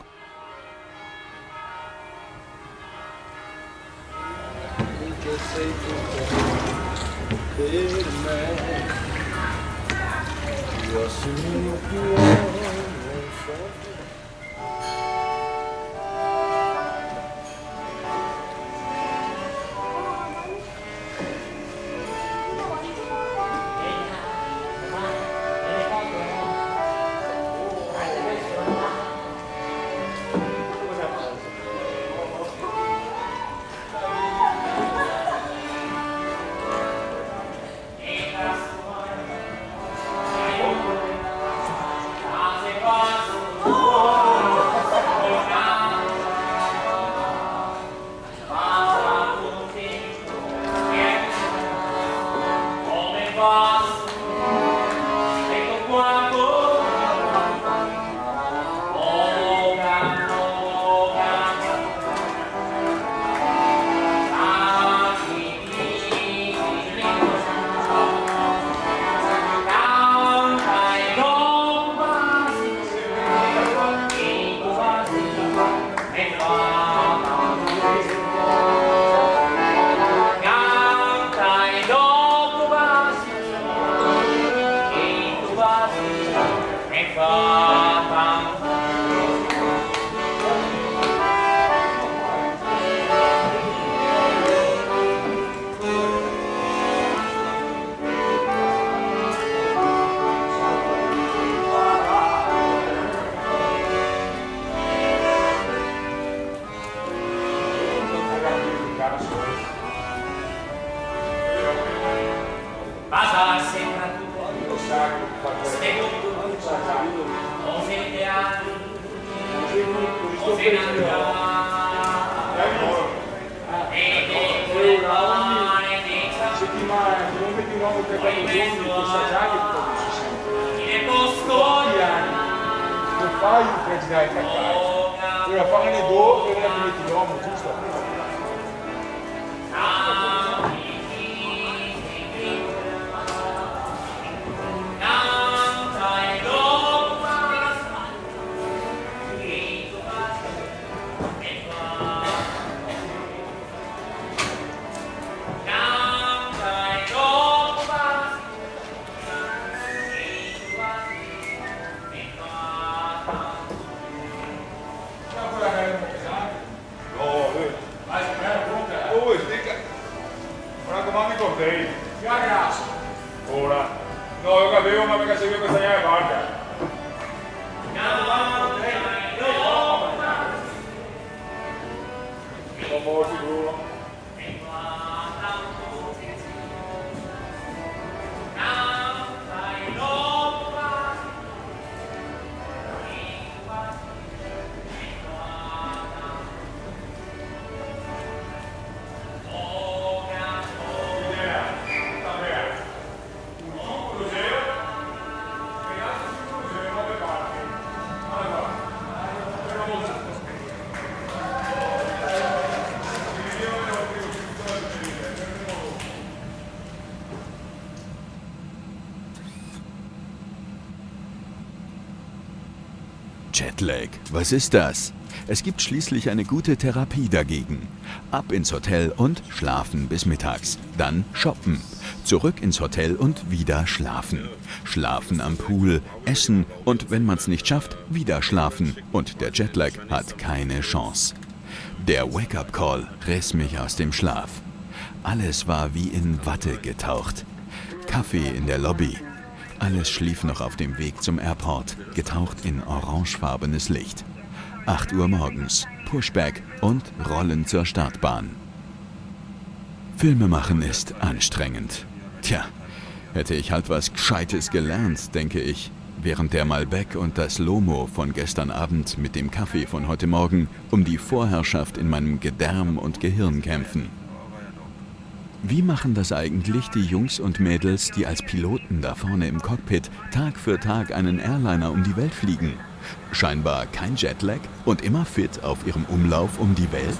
Jetlag, was ist das? Es gibt schließlich eine gute Therapie dagegen. Ab ins Hotel und schlafen bis mittags. Dann shoppen. Zurück ins Hotel und wieder schlafen. Schlafen am Pool, essen und wenn man es nicht schafft, wieder schlafen. Und der Jetlag hat keine Chance. Der Wake-up-Call riss mich aus dem Schlaf. Alles war wie in Watte getaucht. Kaffee in der Lobby. Alles schlief noch auf dem Weg zum Airport, getaucht in orangefarbenes Licht. acht Uhr morgens, Pushback und Rollen zur Startbahn. Filme machen ist anstrengend. Tja, hätte ich halt was Gescheites gelernt, denke ich, während der Malbec und das Lomo von gestern Abend mit dem Kaffee von heute Morgen um die Vorherrschaft in meinem Gedärm und Gehirn kämpfen. Wie machen das eigentlich die Jungs und Mädels, die als Piloten da vorne im Cockpit Tag für Tag einen Airliner um die Welt fliegen? Scheinbar kein Jetlag und immer fit auf ihrem Umlauf um die Welt?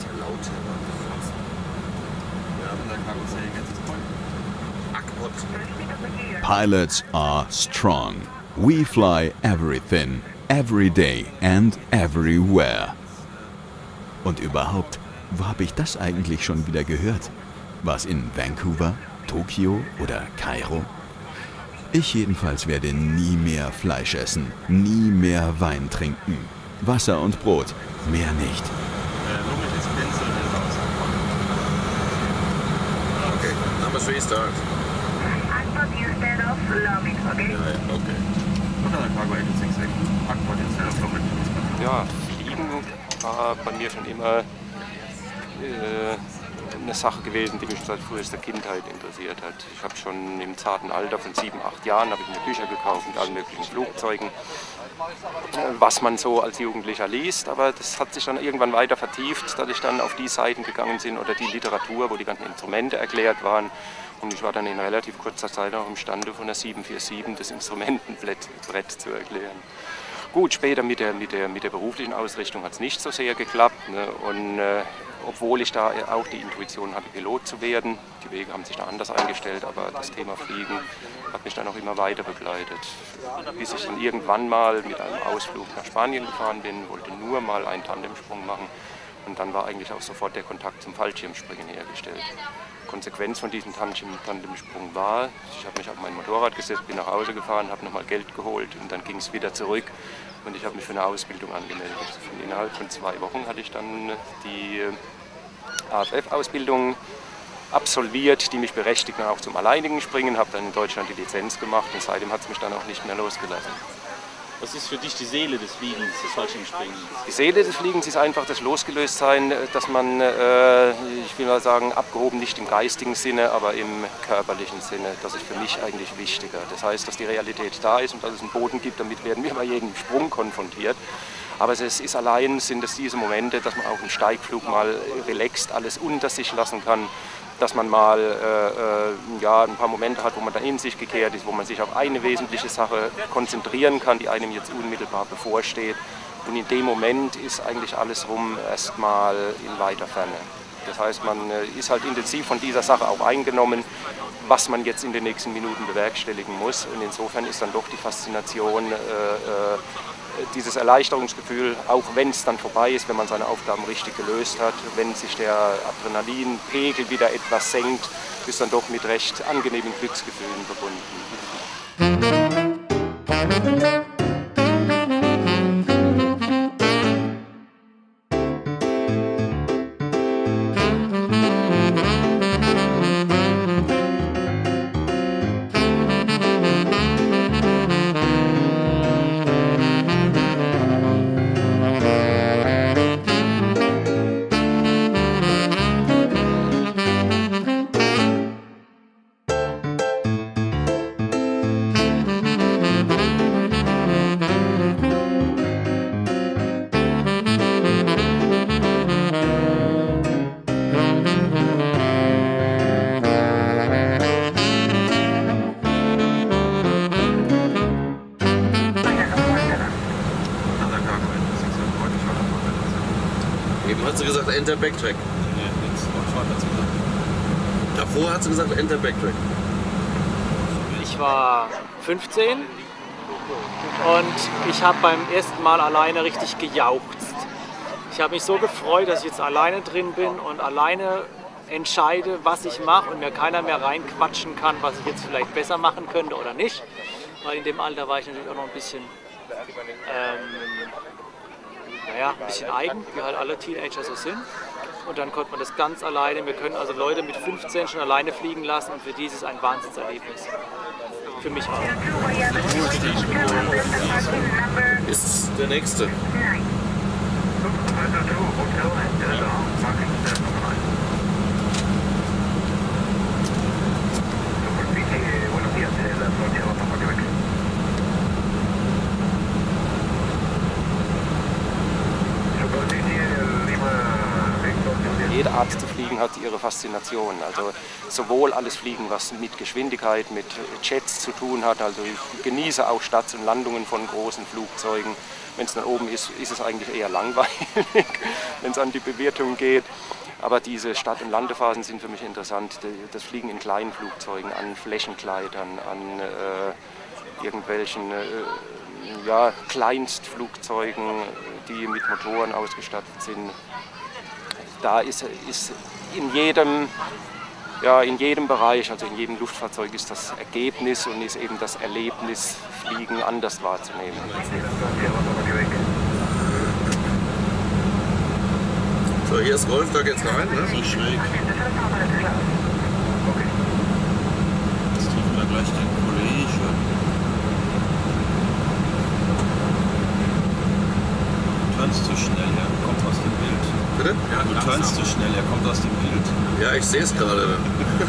Pilots are strong. We fly everything, every day and everywhere. Und überhaupt, wo habe ich das eigentlich schon wieder gehört? War es in Vancouver, Tokio oder Kairo? Ich jedenfalls werde nie mehr Fleisch essen, nie mehr Wein trinken. Wasser und Brot, mehr nicht. Okay, number three start. Ja, Fliegen war bei mir schon immer äh, eine Sache gewesen, die mich seit frühester Kindheit interessiert hat. Ich habe schon im zarten Alter von sieben, acht Jahren habe ich mir Bücher gekauft mit allen möglichen Flugzeugen, was man so als Jugendlicher liest, aber das hat sich dann irgendwann weiter vertieft, dass ich dann auf die Seiten gegangen bin oder die Literatur, wo die ganzen Instrumente erklärt waren. Und ich war dann in relativ kurzer Zeit auch imstande, von der sieben vier sieben das Instrumentenbrett zu erklären. Gut, später mit der, mit der, mit der beruflichen Ausrichtung hat es nicht so sehr geklappt. Ne? Und äh, obwohl ich da auch die Intuition hatte, Pilot zu werden, die Wege haben sich da anders eingestellt, aber das Thema Fliegen hat mich dann auch immer weiter begleitet. Bis ich dann irgendwann mal mit einem Ausflug nach Spanien gefahren bin, wollte nur mal einen Tandemsprung machen und dann war eigentlich auch sofort der Kontakt zum Fallschirmspringen hergestellt. Konsequenz von diesem Tandemsprung war, ich habe mich auf mein Motorrad gesetzt, bin nach Hause gefahren, habe nochmal Geld geholt und dann ging es wieder zurück und ich habe mich für eine Ausbildung angemeldet. Und innerhalb von zwei Wochen hatte ich dann die A F F-Ausbildung absolviert, die mich berechtigt auch zum alleinigen Springen, habe dann in Deutschland die Lizenz gemacht und seitdem hat es mich dann auch nicht mehr losgelassen. Was ist für dich die Seele des Fliegens, des Fallschirmspringens? Die Seele des Fliegens ist einfach das Losgelöstsein, dass man, äh, ich will mal sagen, abgehoben nicht im geistigen Sinne, aber im körperlichen Sinne. Das ist für mich eigentlich wichtiger. Das heißt, dass die Realität da ist und dass es einen Boden gibt, damit werden wir bei jedem Sprung konfrontiert. Aber es ist allein, sind es diese Momente, dass man auch im Steigflug mal relaxed alles unter sich lassen kann. Dass man mal äh, ja, ein paar Momente hat, wo man dann in sich gekehrt ist, wo man sich auf eine wesentliche Sache konzentrieren kann, die einem jetzt unmittelbar bevorsteht. Und in dem Moment ist eigentlich alles rum erstmal in weiter Ferne. Das heißt, man ist halt intensiv von dieser Sache auch eingenommen, was man jetzt in den nächsten Minuten bewerkstelligen muss. Und insofern ist dann doch die Faszination, äh, äh, dieses Erleichterungsgefühl, auch wenn es dann vorbei ist, wenn man seine Aufgaben richtig gelöst hat, wenn sich der Adrenalinpegel wieder etwas senkt, ist dann doch mit recht angenehmen Glücksgefühlen verbunden. Hast du gesagt Enter Backtrack? Nee, jetzt hat sie gesagt. Davor hat sie gesagt Enter Backtrack. Ich war fünfzehn und ich habe beim ersten Mal alleine richtig gejauchzt. Ich habe mich so gefreut, dass ich jetzt alleine drin bin und alleine entscheide, was ich mache und mir keiner mehr reinquatschen kann, was ich jetzt vielleicht besser machen könnte oder nicht. Weil in dem Alter war ich natürlich auch noch ein bisschen, ähm, naja, ein bisschen eigen, wie halt alle Teenager so sind. Und dann konnte man das ganz alleine. Wir können also Leute mit fünfzehn schon alleine fliegen lassen und für die ist es ein Wahnsinnserlebnis. Für mich auch. Ist der nächste. Jede Art zu fliegen hat ihre Faszination. Also sowohl alles Fliegen, was mit Geschwindigkeit, mit Jets zu tun hat. Also ich genieße auch Starts und Landungen von großen Flugzeugen. Wenn es dann oben ist, ist es eigentlich eher langweilig, wenn es an die Bewertung geht. Aber diese Start- und Landephasen sind für mich interessant. Das Fliegen in kleinen Flugzeugen, an Flächenkleidern, an äh, irgendwelchen äh, ja, Kleinstflugzeugen, die mit Motoren ausgestattet sind. Da ist, ist in, jedem, ja, in jedem Bereich, also in jedem Luftfahrzeug, ist das Ergebnis und ist eben das Erlebnis, Fliegen anders wahrzunehmen. So, hier ist Rolf, da geht's rein, ne? So schräg. Jetzt kriegen wir gleich den Kollegen. Du tanzt zu schnell, er kommt aus dem Bild. Bitte? Ja, du tanzt zu schnell, er kommt aus dem Bild. Ja, ich sehe es gerade.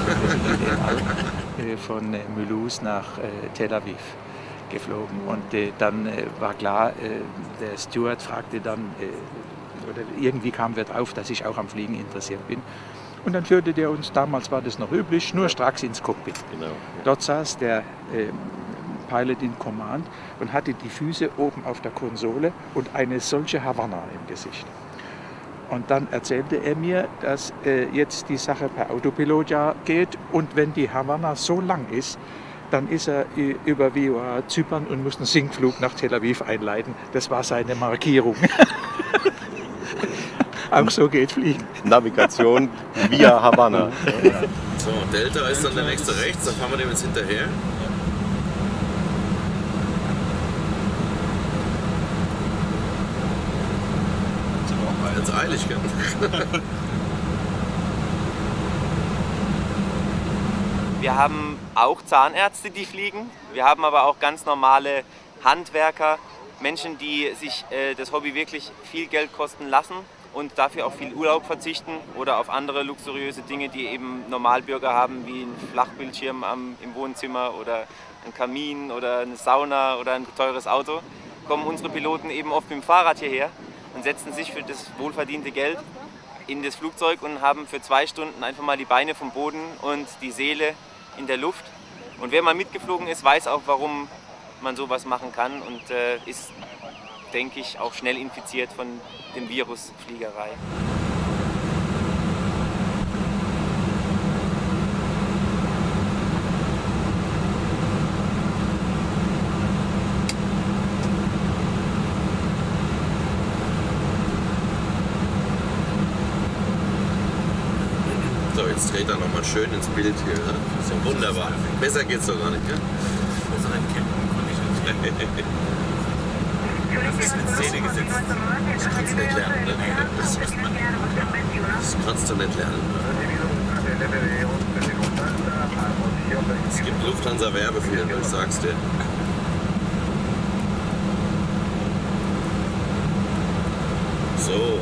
Von Mulhouse nach äh, Tel Aviv geflogen und äh, dann äh, war klar, äh, der Steward fragte dann, äh, oder irgendwie kamen wir drauf, dass ich auch am Fliegen interessiert bin. Und dann führte der uns, damals war das noch üblich, nur stracks ins Cockpit. Genau, ja. Dort saß der äh, Pilot in Command und hatte die Füße oben auf der Konsole und eine solche Havanna im Gesicht. Und dann erzählte er mir, dass äh, jetzt die Sache per Autopilot ja geht und wenn die Havanna so lang ist, dann ist er äh, über V O A Zypern und muss einen Sinkflug nach Tel Aviv einleiten. Das war seine Markierung. Auch so geht Fliegen. Navigation via Havanna. So, Delta ist dann der nächste rechts, da fahren wir dem jetzt hinterher. Jetzt eilig, gell? Wir haben auch Zahnärzte, die fliegen. Wir haben aber auch ganz normale Handwerker, Menschen, die sich äh, das Hobby wirklich viel Geld kosten lassen und dafür auch viel Urlaub verzichten oder auf andere luxuriöse Dinge, die eben Normalbürger haben, wie ein Flachbildschirm am, im Wohnzimmer oder ein Kamin oder eine Sauna oder ein teures Auto. Kommen unsere Piloten eben oft mit dem Fahrrad hierher und setzen sich für das wohlverdiente Geld in das Flugzeug und haben für zwei Stunden einfach mal die Beine vom Boden und die Seele in der Luft. Und wer mal mitgeflogen ist, weiß auch, warum man sowas machen kann und äh, ist, denke ich, auch schnell infiziert von dem Virus Fliegerei. So, jetzt dreht er nochmal schön ins Bild hier. Ne? So wunderbar. Besser geht's doch gar nicht, ja? Besser ein Campen konnte ich nicht. Das ist in Szene gesetzt. Das kannst du nicht lernen, ne? Das, das kannst du nicht lernen. Es gibt Lufthansa-Werbefilme, ich sag's dir. So.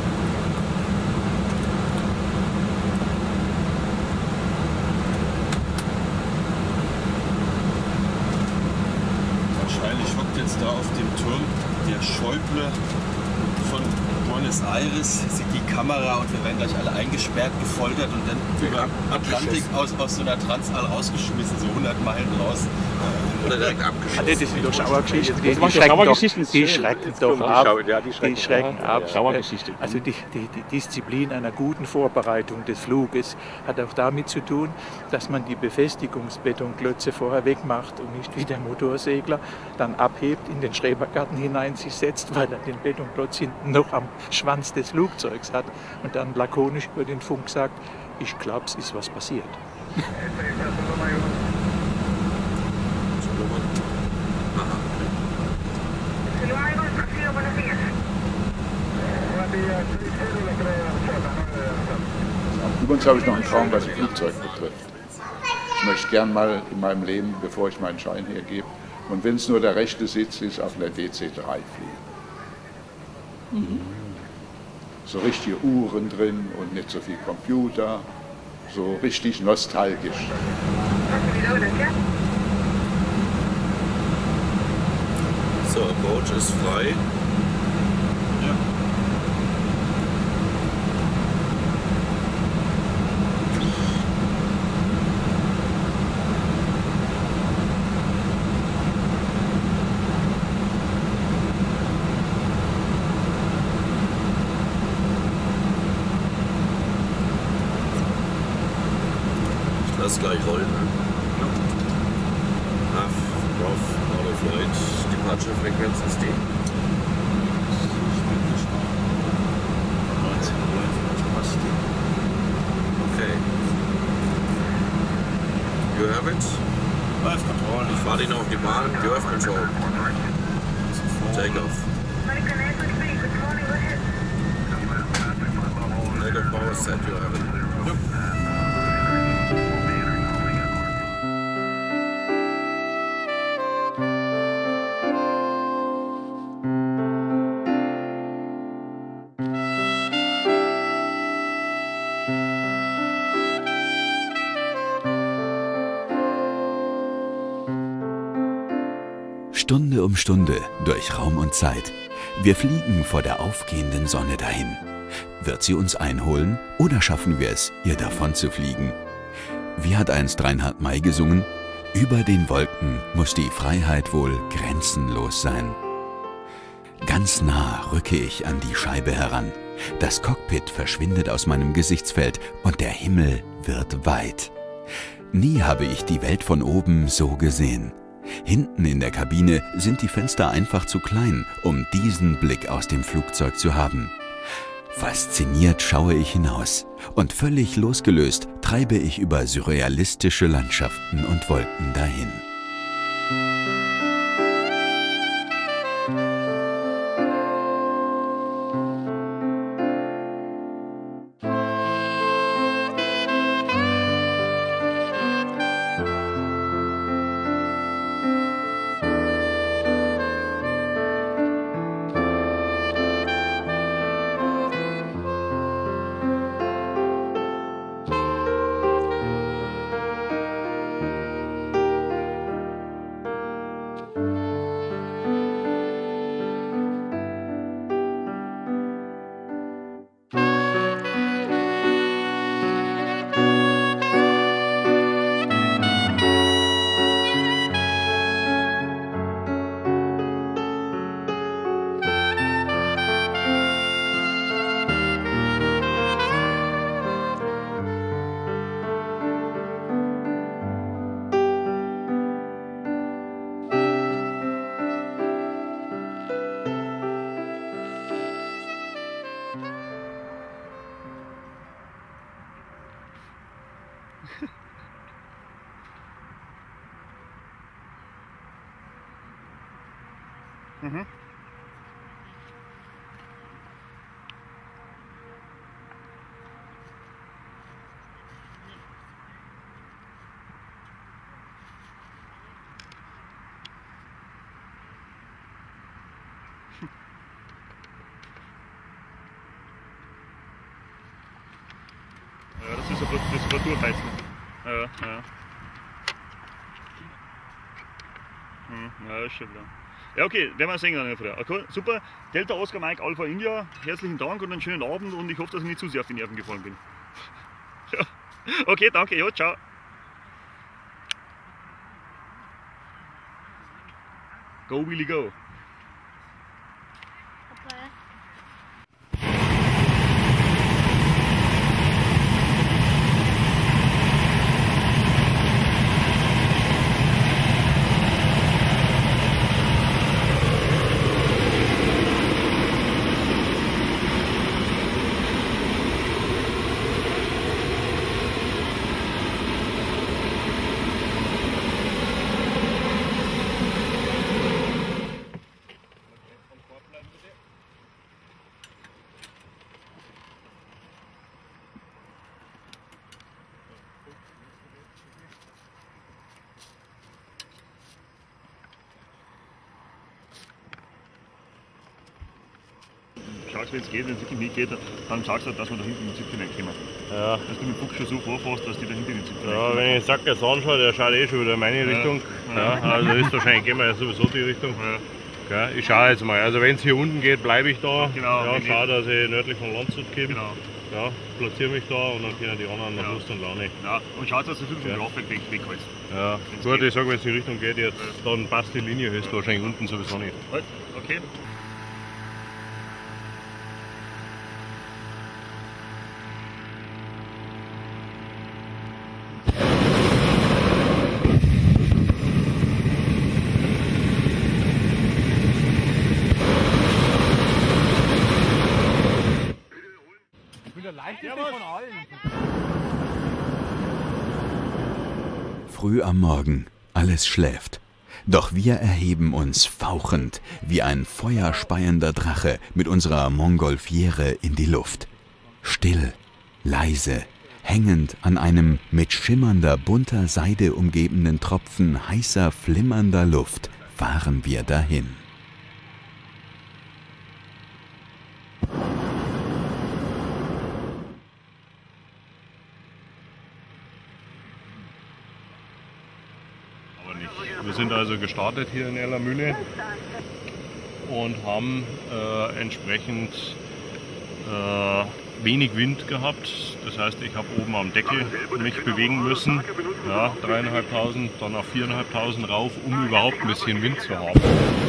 Wahrscheinlich hockt jetzt da auf dem Turm der Schäuble von Buenos Aires, sieht die Kamera und wir werden gleich alle eingesperrt, gefoltert und dann über Atlantik aus, aus so einer Transall rausgeschmissen, so hundert Meilen raus. Oder direkt abgeschossen. Das sind doch Schauergeschichten. Die, Die, die schrecken doch, Schauergeschichten die ist schön. schrecken Das doch ist ab. Schau- ja, die schrecken Die schrecken ab. ab. Ja, Schauergeschichte. Also die, die, die Disziplin einer guten Vorbereitung des Fluges hat auch damit zu tun, dass man die Befestigungsbetonklötze vorher wegmacht und nicht wie der Motorsegler dann abhebt, in den Schrebergarten hinein sich setzt, weil er den Betonklotz hinten noch am Schwanz des Flugzeugs hat und dann lakonisch über den Funk sagt, ich glaube, es ist was passiert. Übrigens habe ich noch einen Traum, was ein Flugzeug betrifft. Ich möchte gern mal in meinem Leben, bevor ich meinen Schein hergebe, und wenn es nur der rechte Sitz ist, auf einer D C drei fliegen. Mhm. So richtige Uhren drin und nicht so viel Computer, so richtig nostalgisch. So, Approach ist frei. Ja. Ich lasse gleich rollen. Nach, drauf, Autoflight, Departure Frequenz ist die. Okay. You have it? Live Control. Ich fahre ihn auf die Bahn. You have control. Take off. Take off power set, you have it. Yep. Stunde um Stunde durch Raum und Zeit. Wir fliegen vor der aufgehenden Sonne dahin. Wird sie uns einholen oder schaffen wir es, ihr davon zu fliegen? Wie hat einst Reinhard May gesungen? Über den Wolken muss die Freiheit wohl grenzenlos sein. Ganz nah rücke ich an die Scheibe heran. Das Cockpit verschwindet aus meinem Gesichtsfeld und der Himmel wird weit. Nie habe ich die Welt von oben so gesehen. Hinten in der Kabine sind die Fenster einfach zu klein, um diesen Blick aus dem Flugzeug zu haben. Fasziniert schaue ich hinaus und völlig losgelöst treibe ich über surrealistische Landschaften und Wolken dahin. Mhm. Ja, das ist aber, das ist aber durchheizen. Ja, ja. Hm, ja, das stimmt. Ja. Ja, okay, werden wir sehen dann früher. Okay, super. Delta Oscar Mike Alpha India, herzlichen Dank und einen schönen Abend und ich hoffe, dass ich nicht zu sehr auf die Nerven gefallen bin. Ja. Okay, danke, ja, ciao. Go, Willy, go. sagst, wenn es geht, wenn es wirklich nicht geht, dann sagst du, dass wir da hinten in den Zipfel reinkommen. Ja. Dass du mit dem Fuchs schon so vorfährst, dass die da hinten in den Zipfel Ja, reinkommen. wenn ich den Sack jetzt anschaue, der schaut eh schon wieder in meine Ja. Richtung. Ja. Ja, also ist wahrscheinlich, gehen wir ja sowieso die Richtung. Ja, ich schaue jetzt mal. Also wenn es hier unten geht, bleibe ich da. Genau, ja, wenn schaue, dass ich nördlich von Landshut komme. Genau. Ja, platziere mich da und dann können die anderen nach Lust und Laune. Ja, und schaut, dass du so viel Ja. vom Grafik weg, weghältst. Ja, Wenn's gut, geht. ich sage, wenn es in die Richtung geht, jetzt, dann passt die Linie höchstwahrscheinlich unten sowieso nicht. Halt, okay. Ich bin der leichteste von allen. Früh am Morgen, alles schläft. Doch wir erheben uns fauchend wie ein feuerspeiender Drache mit unserer Montgolfiere in die Luft. Still, leise, hängend an einem mit schimmernder bunter Seide umgebenen Tropfen heißer, flimmernder Luft fahren wir dahin. Aber nicht. Wir sind also gestartet hier in Erlamühle und haben äh, entsprechend äh, wenig Wind gehabt. Das heißt, ich habe oben am Deckel mich bewegen müssen. Ja, dreieinhalbtausend, dann auf viereinhalbtausend rauf, um überhaupt ein bisschen Wind zu haben.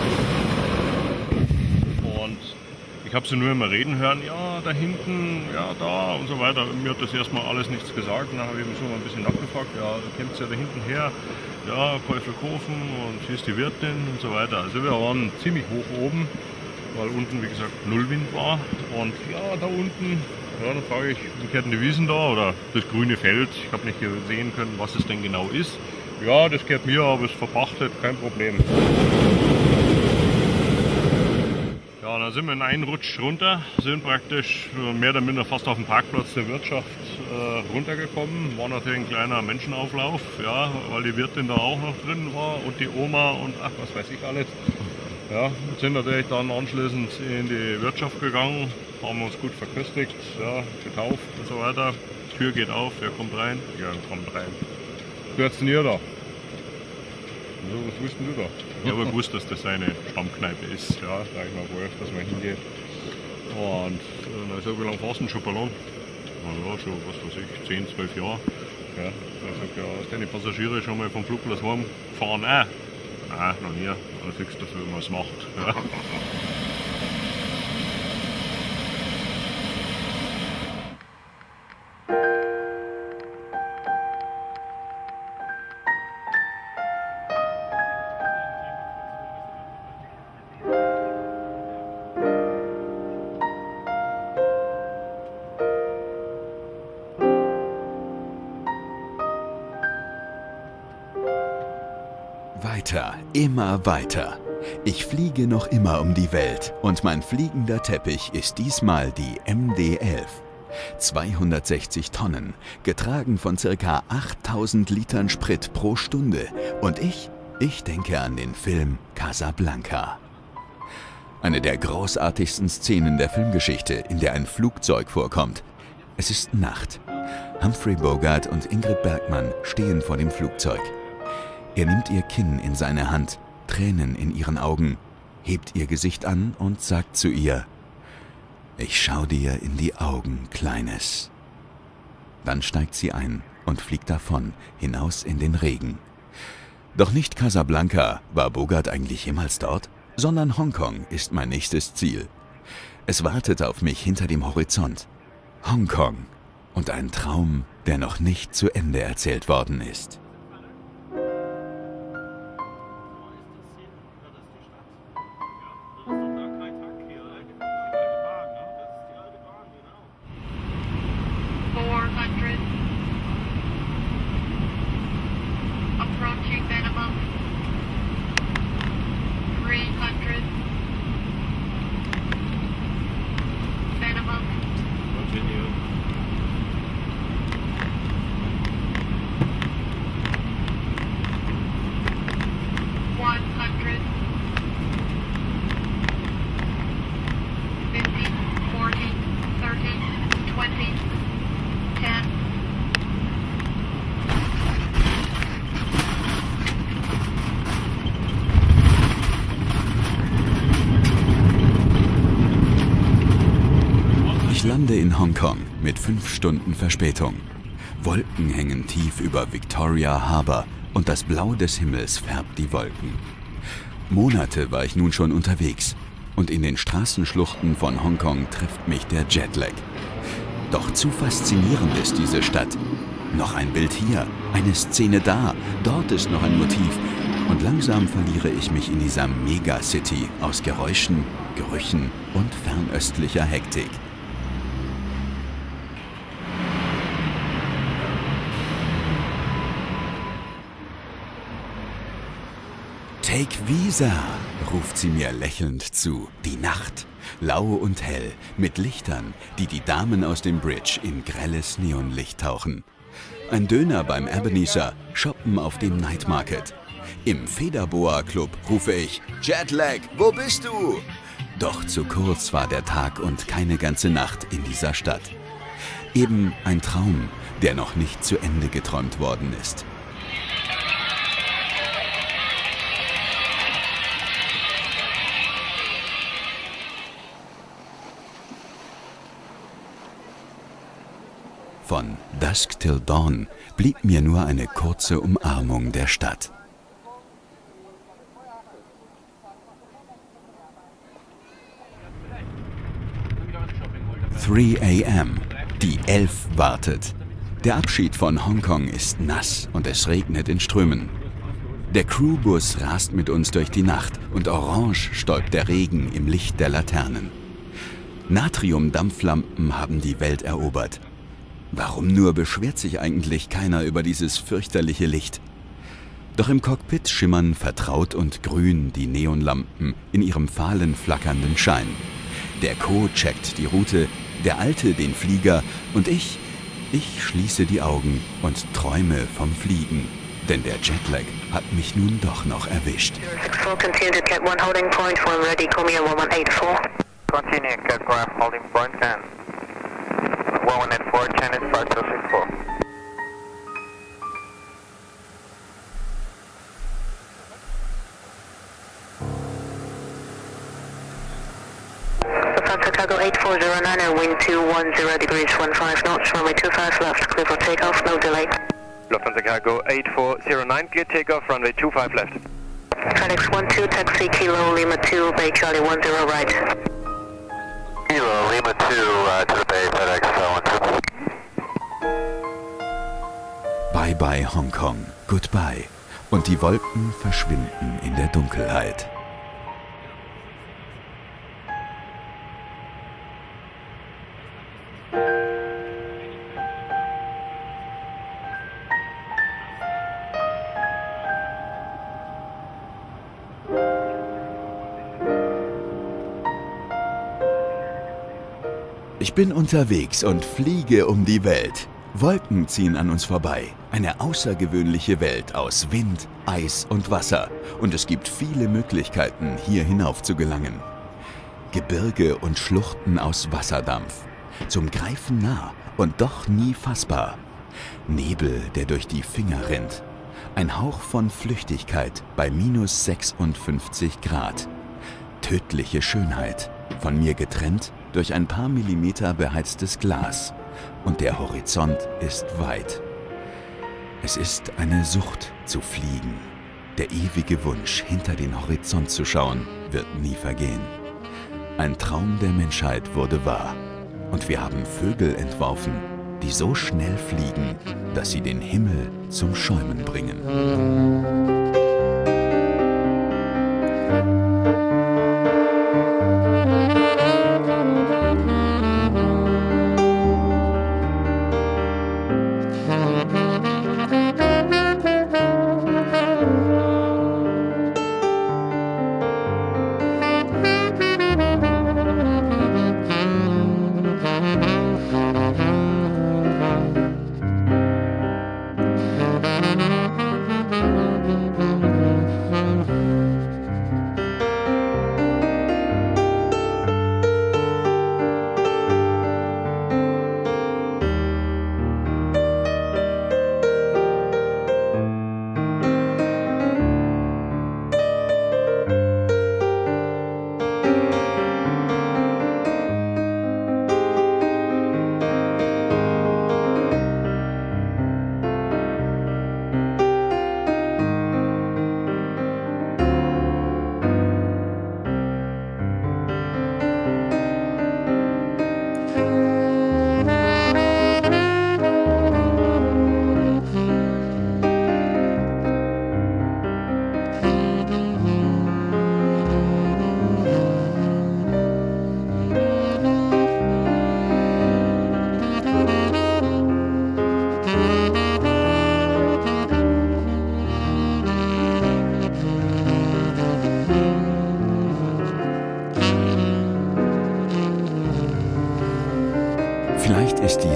Und ich habe sie nur immer reden hören, ja, da hinten, ja, da und so weiter. Mir hat das erstmal alles nichts gesagt. Und dann habe ich mich so mal ein bisschen nachgefragt, ja, du kennst ja da hinten her, ja, Käufelkofen und hier ist die Wirtin und so weiter. Also wir waren ziemlich hoch oben, weil unten, wie gesagt, Nullwind war. Und ja, da unten, ja, dann frage ich, wie gehört denn die Wiesen da oder das grüne Feld? Ich habe nicht sehen können, was es denn genau ist. Ja, das gehört mir, aber es ist verpachtet, kein Problem. Ja, dann sind wir in einen Rutsch runter, sind praktisch mehr oder minder fast auf dem Parkplatz der Wirtschaft äh, runtergekommen. War natürlich ein kleiner Menschenauflauf, ja, weil die Wirtin da auch noch drin war und die Oma und ach, was weiß ich alles. Ja, sind natürlich dann anschließend in die Wirtschaft gegangen, haben uns gut verköstigt, ja, getauft und so weiter. Die Tür geht auf, wer kommt rein? Ja, kommt rein. Gehört's denn ihr da? Ja, was wussten du da? Ich habe gewusst, dass das seine Stammkneipe ist. Ja, da ich mal wo öfters mal hingehe. Und äh, dann sag ich, wie lange fährst du denn schon Ballon? Na ja, schon, was weiß ich, zehn, zwölf Jahre. Ja, dann sagt ja, hast deine Passagiere schon mal vom Flugplatz heim gefahren? Nein. Nein, noch nie. Dann fix dafür, wie man es macht. Ja. Weiter, immer weiter. Ich fliege noch immer um die Welt und mein fliegender Teppich ist diesmal die M D elf. zweihundertsechzig Tonnen, getragen von ca. achttausend Litern Sprit pro Stunde. Und ich, ich denke an den Film Casablanca. Eine der großartigsten Szenen der Filmgeschichte, in der ein Flugzeug vorkommt. Es ist Nacht. Humphrey Bogart und Ingrid Bergman stehen vor dem Flugzeug. Er nimmt ihr Kinn in seine Hand, Tränen in ihren Augen, hebt ihr Gesicht an und sagt zu ihr: Ich schau dir in die Augen, Kleines. Dann steigt sie ein und fliegt davon, hinaus in den Regen. Doch nicht Casablanca, war Bogart eigentlich jemals dort? Sondern Hongkong ist mein nächstes Ziel. Es wartet auf mich hinter dem Horizont. Hongkong und ein Traum, der noch nicht zu Ende erzählt worden ist. four hundred. Approaching minimum. three hundred. Minimum. Continue. lande in Hongkong mit fünf Stunden Verspätung. Wolken hängen tief über Victoria Harbour und das Blau des Himmels färbt die Wolken. Monate war ich nun schon unterwegs und in den Straßenschluchten von Hongkong trifft mich der Jetlag. Doch zu faszinierend ist diese Stadt. Noch ein Bild hier, eine Szene da, dort ist noch ein Motiv. Und langsam verliere ich mich in dieser Megacity aus Geräuschen, Gerüchen und fernöstlicher Hektik. Take Visa, ruft sie mir lächelnd zu. Die Nacht, lau und hell, mit Lichtern, die die Damen aus dem Bridge in grelles Neonlicht tauchen. Ein Döner beim Ebenezer, shoppen auf dem Night Market. Im Federboa Club rufe ich, Jetlag, wo bist du? Doch zu kurz war der Tag und keine ganze Nacht in dieser Stadt. Eben ein Traum, der noch nicht zu Ende geträumt worden ist. Von Dusk Till Dawn blieb mir nur eine kurze Umarmung der Stadt. drei A M Die Elf wartet. Der Abschied von Hongkong ist nass und es regnet in Strömen. Der Crewbus rast mit uns durch die Nacht und orange stäubt der Regen im Licht der Laternen. Natriumdampflampen haben die Welt erobert. Warum nur beschwert sich eigentlich keiner über dieses fürchterliche Licht? Doch im Cockpit schimmern vertraut und grün die Neonlampen in ihrem fahlen, flackernden Schein. Der Co. checkt die Route, der Alte den Flieger und ich, ich schließe die Augen und träume vom Fliegen. Denn der Jetlag hat mich nun doch noch erwischt. Continue to Cat one holding point, when ready, call me at one one eight four. Continue, Cat one holding point ten. one one eight four, channel five two six four. Chicago eight four zero nine, wind two one zero degrees, fifteen knots, runway two five left, clear for takeoff, no delay. Lufthansa Cargo eight four zero nine, clear takeoff, runway two five left. FedEx one two, taxi Kilo Lima two, Bay Charlie one zero right. Kilo Lima two uh, to the Bay, FedEx one two. Bye bye Hongkong, goodbye. Und die Wolken verschwinden in der Dunkelheit. Ich bin unterwegs und fliege um die Welt. Wolken ziehen an uns vorbei. Eine außergewöhnliche Welt aus Wind, Eis und Wasser. Und es gibt viele Möglichkeiten, hier hinauf zu gelangen. Gebirge und Schluchten aus Wasserdampf. Zum Greifen nah und doch nie fassbar. Nebel, der durch die Finger rinnt. Ein Hauch von Flüchtigkeit bei minus sechsundfünfzig Grad. Tödliche Schönheit, von mir getrennt durch ein paar Millimeter beheiztes Glas. Und der Horizont ist weit. Es ist eine Sucht zu fliegen. Der ewige Wunsch, hinter den Horizont zu schauen, wird nie vergehen. Ein Traum der Menschheit wurde wahr. Und wir haben Vögel entworfen, die so schnell fliegen, dass sie den Himmel zum Schäumen bringen.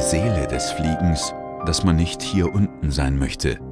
Seele des Fliegens, dass man nicht hier unten sein möchte.